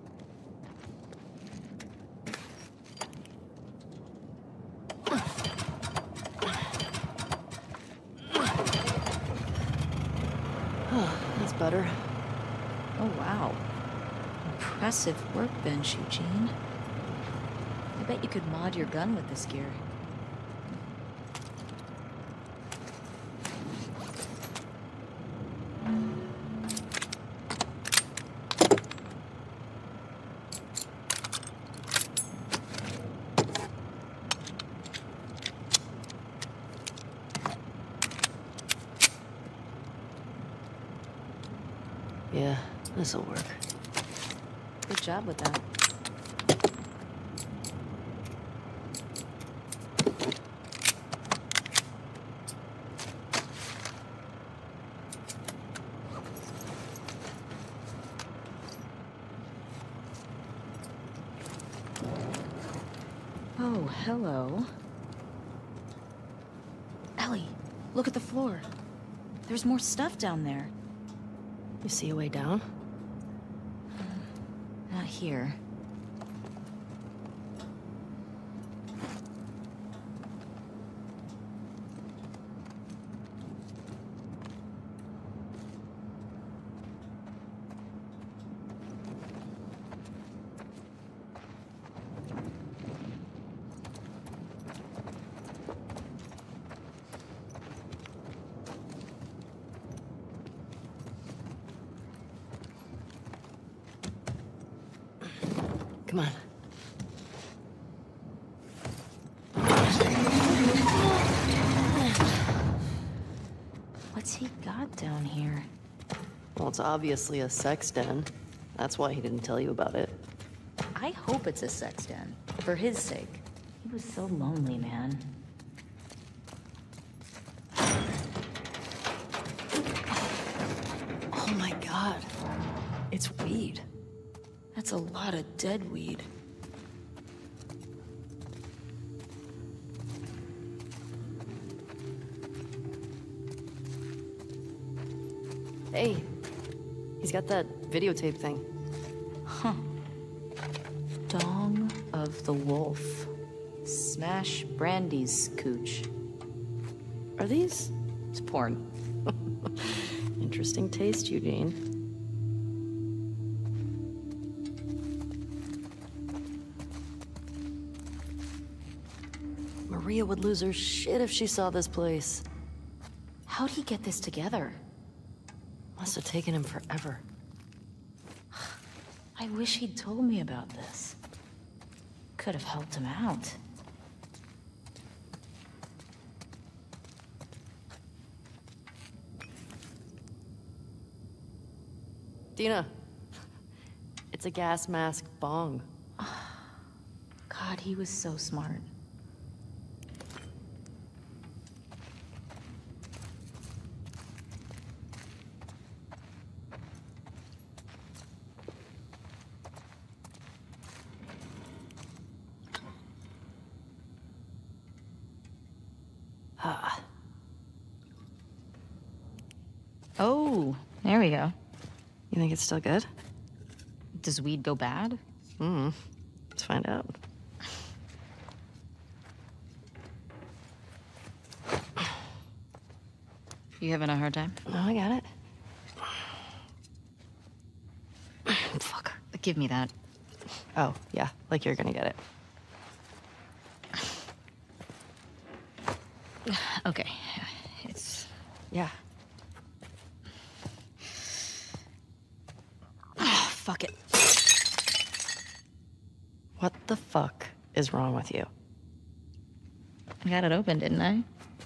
That's better. Oh, wow. Impressive workbench, Eugene. I bet you could mod your gun with this gear. Yeah, this'll work. Good job with that. Oh, hello. Ellie, look at the floor. There's more stuff down there. You see a way down? Not here. Come on. What's he got down here? Well, it's obviously a sex den. That's why he didn't tell you about it. I hope it's a sex den. For his sake. He was so lonely, man. Oh my god. It's weed. That's a lot of dead weed. Hey, he's got that videotape thing. Huh. Dong of the Wolf. Smash Brandy's cooch. Are these? It's porn. Interesting taste, Eugene. Maria would lose her shit if she saw this place. How'd he get this together? Must have taken him forever. I wish he'd told me about this. Could have helped him out. Dina, it's a gas mask bong. God, he was so smart. Ah. Oh, there we go. You think it's still good? Does weed go bad? Hmm. Let's find out. You having a hard time? No, I got it. Fuck. Give me that. Oh, yeah. Like you're gonna get it. Okay. It's... Yeah. Oh, fuck it. What the fuck is wrong with you? I got it open, didn't I?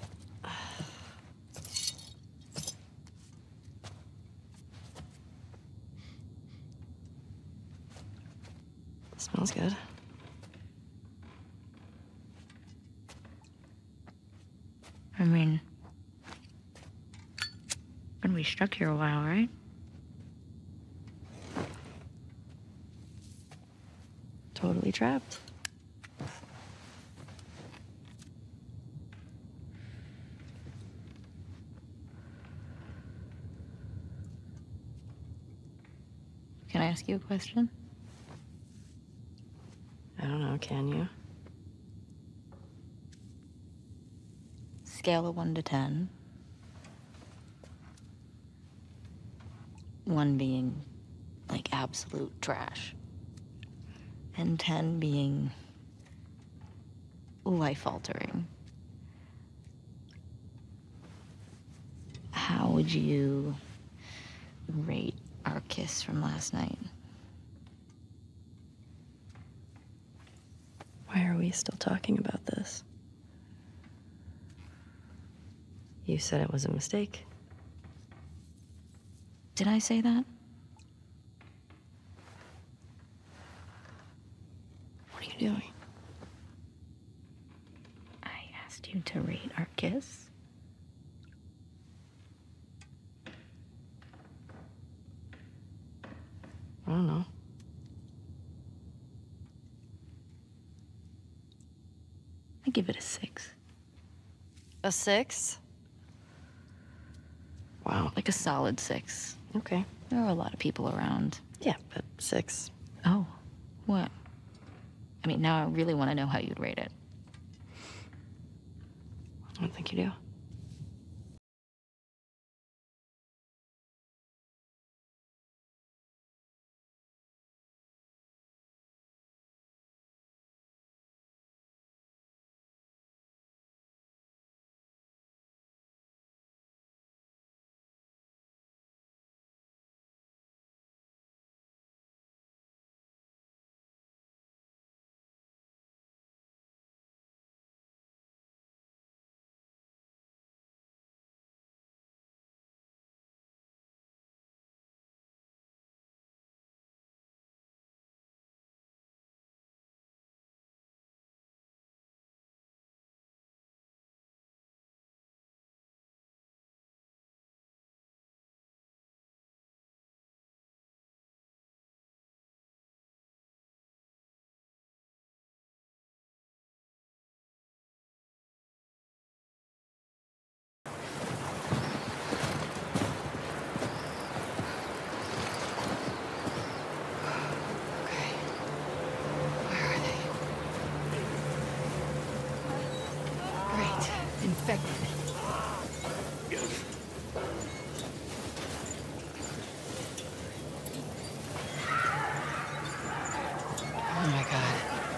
Smells good. I mean, been we stuck here a while, right? Totally trapped. Can I ask you a question? I don't know, can you? Scale of one to ten. One being, like, absolute trash. And ten being life-altering. How would you rate our kiss from last night? Why are we still talking about this? You said it was a mistake. Did I say that? doing? I asked you to rate our kiss. I don't know. I give it a six. A six? Wow. Like a solid six. Okay. There are a lot of people around. Yeah, but six. Oh, what? I mean, now I really want to know how you'd rate it. I don't think you do. Infected. Oh my god.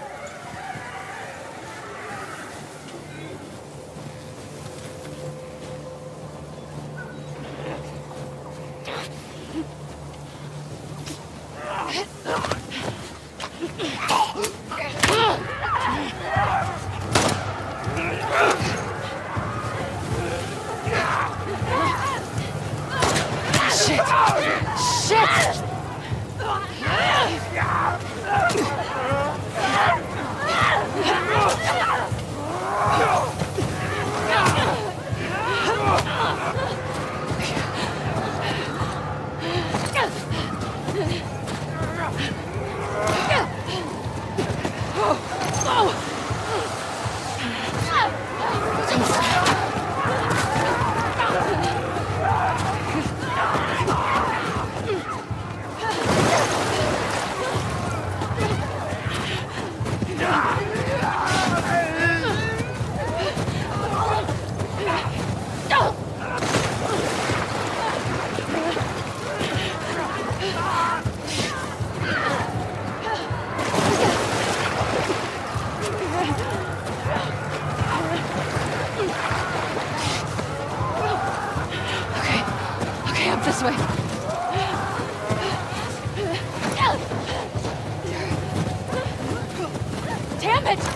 This way. Damn it!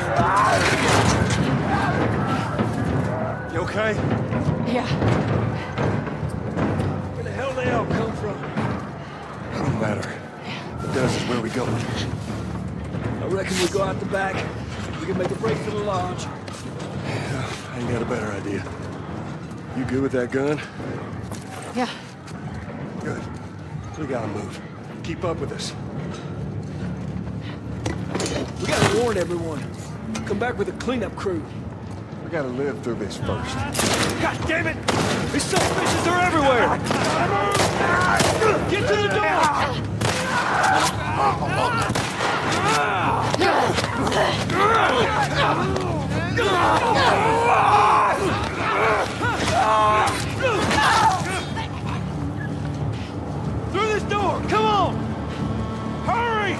You okay? Yeah. they all come from? Don't matter. What does is where we go. I reckon we go out the back. We can make a break for the lodge. Yeah, I ain't got a better idea. You good with that gun? Yeah. Good. We gotta move. Keep up with us. We gotta warn everyone. Come back with a cleanup crew. We gotta live through this first. God damn it! These suspicions are everywhere! Get to the door! Through this door! Come on! Hurry!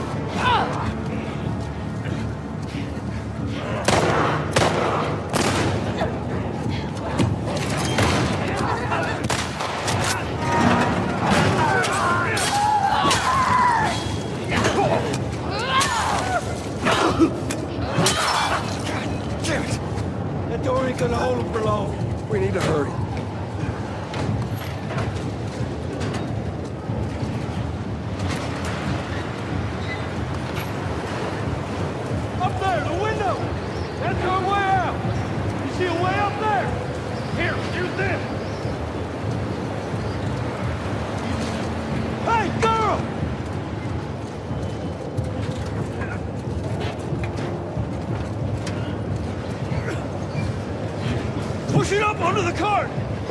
That door ain't gonna hold him for long. We need to hurry. Up there, the window! That's our way out! You see a way up there? Here, use this! Hey, girl! Push it up onto the cart!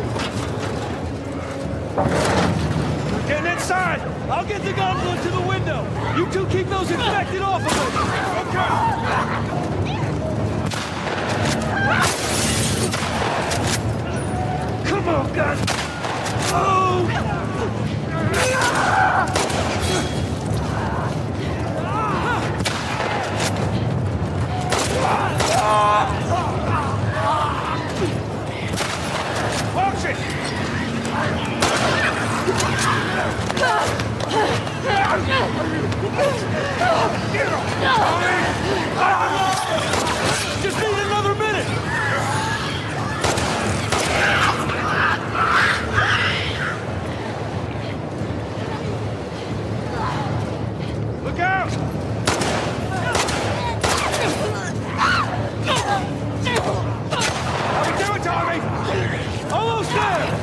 We're getting inside! I'll get the gondola to the window! You two keep those infected off of it! Okay! Come on, guys! Oh! Watch it! Just need another minute! Look out! How we doing, Tommy? Almost there!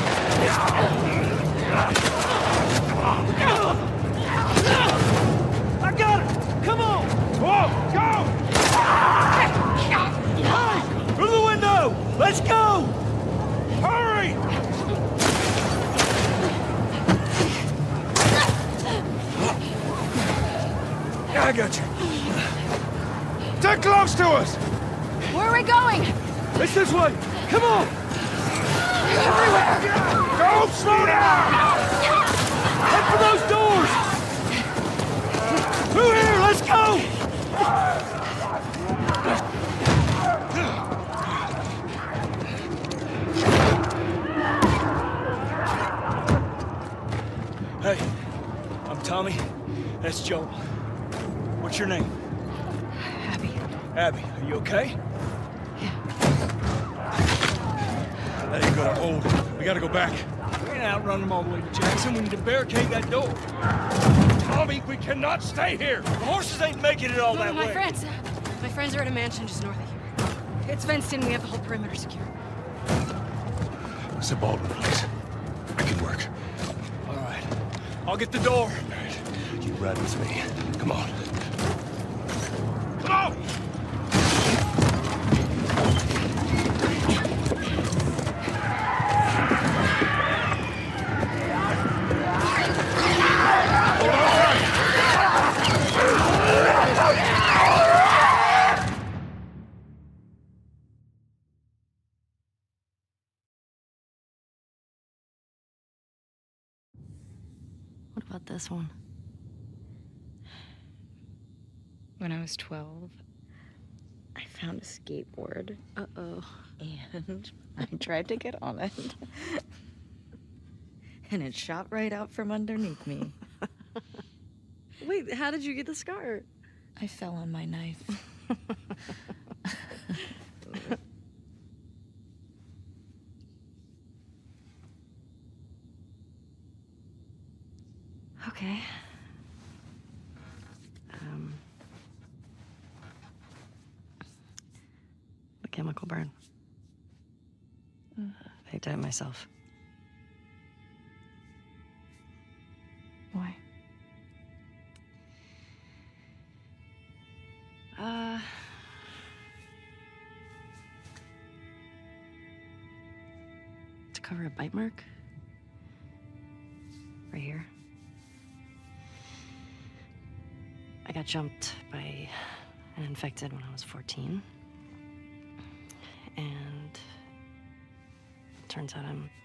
I got it! Come on! Whoa! Go! Hey! Through the window! Let's go! Hurry! I got you. They're close to us! Where are we going? It's this way! Come on! Everywhere! Don't slow down! Head for those doors! Through here! Let's go! Hey, I'm Tommy. That's Joel. What's your name? Abby. Abby, are you okay? That ain't gonna hold. We gotta go back. We ain't outrun them all the way to Jackson. We need to barricade that door. Tommy, we cannot stay here. The horses ain't making it all No, that my way. friends. My friends are at a mansion just north of here. It's fenced in. We have the whole perimeter secure. It's a Baldwin place. I can work. All right. I'll get the door. All right. You ride with me. Come on. Come on! What about this one? When I was twelve, I found a skateboard. Uh-oh. And I tried to get on it. And it shot right out from underneath me. Wait, how did you get the scar? I fell on my knife. Okay. Um, the chemical burn. I did it myself. Why? Uh... To cover a bite mark. Right here. I got jumped by an infected when I was fourteen. And turns out I'm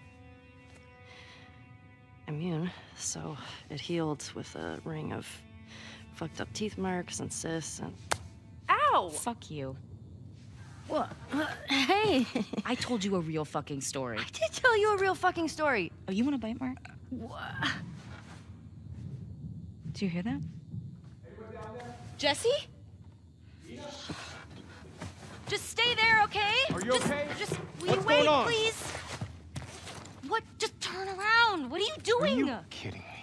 immune, so it healed with a ring of fucked up teeth marks and cysts and... Ow! Fuck you. What? Uh, hey! I told you a real fucking story. I did tell you a real fucking story. Oh, you want a bite mark? What? Did you hear that? Jesse? Just stay there, okay? Are you just, okay? Just, will What's you wait, going on? please? What? Just turn around. What are you doing? Are you kidding me?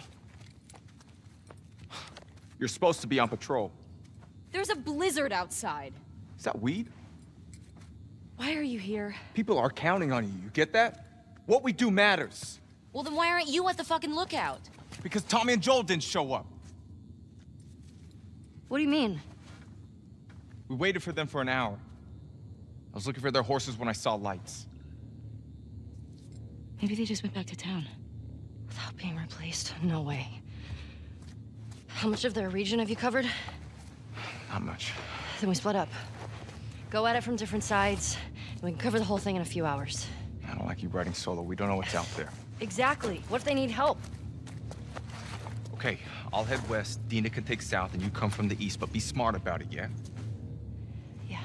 You're supposed to be on patrol. There's a blizzard outside. Is that weed? Why are you here? People are counting on you, you get that? What we do matters. Well, then why aren't you at the fucking lookout? Because Tommy and Joel didn't show up. What do you mean? We waited for them for an hour. I was looking for their horses when I saw lights. Maybe they just went back to town. Without being replaced? No way. How much of their region have you covered? Not much. Then we split up. Go at it from different sides, and we can cover the whole thing in a few hours. I don't like you riding solo. We don't know what's out there. Exactly. What if they need help? Okay, I'll head west. Dina can take south, and you come from the east, but be smart about it, yeah? Yeah.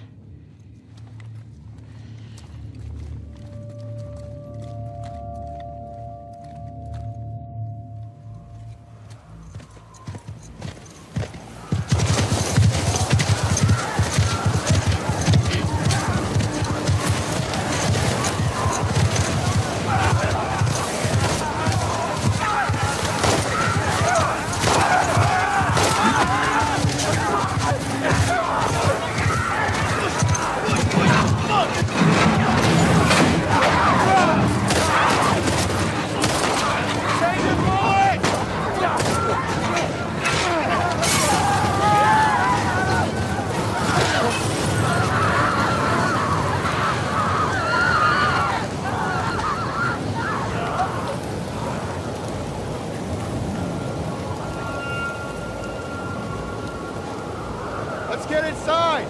Let's get inside!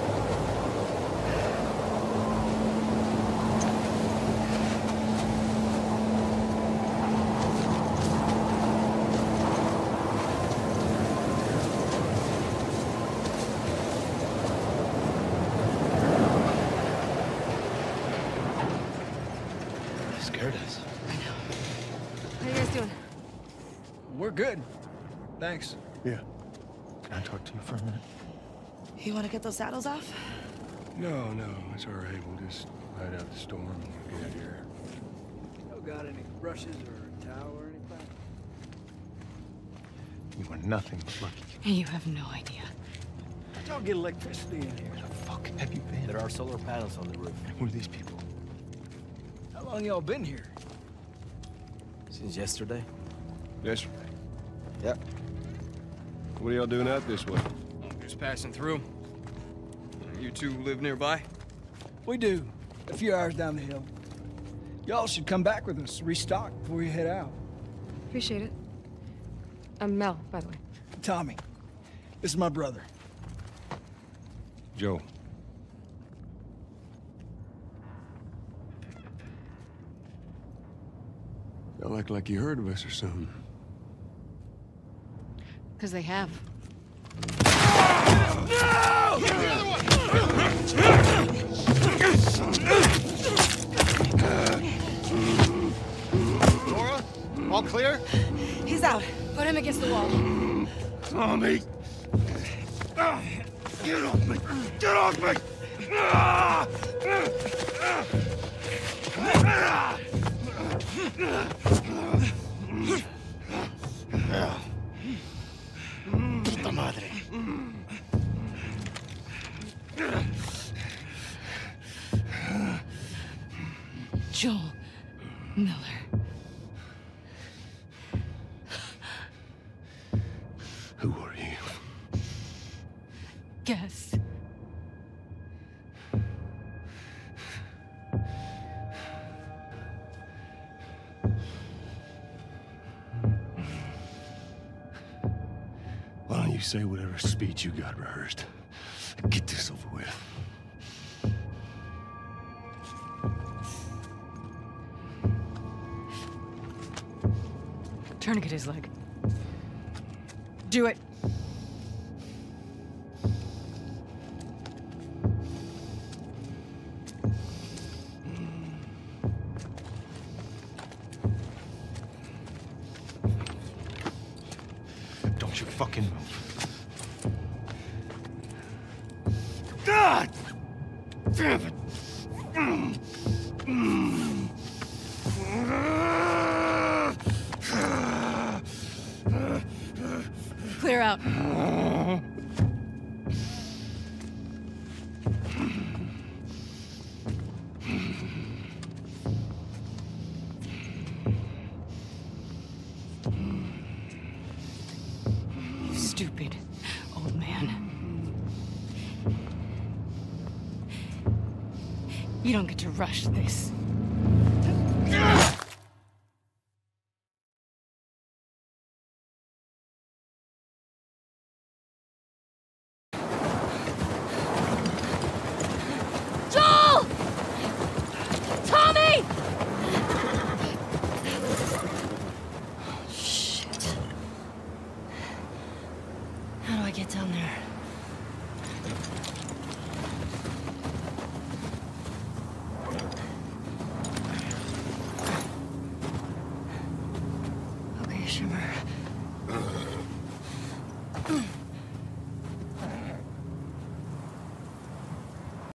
You scared us. I know. How you guys doing? We're good. Thanks. Yeah. Can I talk to you for a minute? You want to get those saddles off? No, no, it's all right. We'll just ride out the storm and we'll get out of here. You got any brushes or a towel or anything? You are nothing but lucky. You have no idea. How'd y'all get electricity in here? Where the fuck have you been? There are solar panels on the roof. Who are these people? How long y'all been here? Since yesterday? Yesterday. Yep. What are y'all doing out this way? Just passing through. You two live nearby? We do. A few hours down the hill. Y'all should come back with us, restock before you head out. Appreciate it. I'm Mel, by the way. Tommy, this is my brother. Joe. Y'all act like you heard of us or something. Because they have. Nora, all clear? He's out. Put him against the wall. Tommy! Get off me! Get off me! Joel Miller. Who are you? Guess. Why don't you say whatever speech you got rehearsed? Get this over with. Tourniquet his leg. Do it. Don't you fucking move. God! Damn it! Mm. Mm. Clear out. You stupid old man. You don't get to rush this. Joel! Tommy! Shit. How do I get down there? Okay, Shimmer.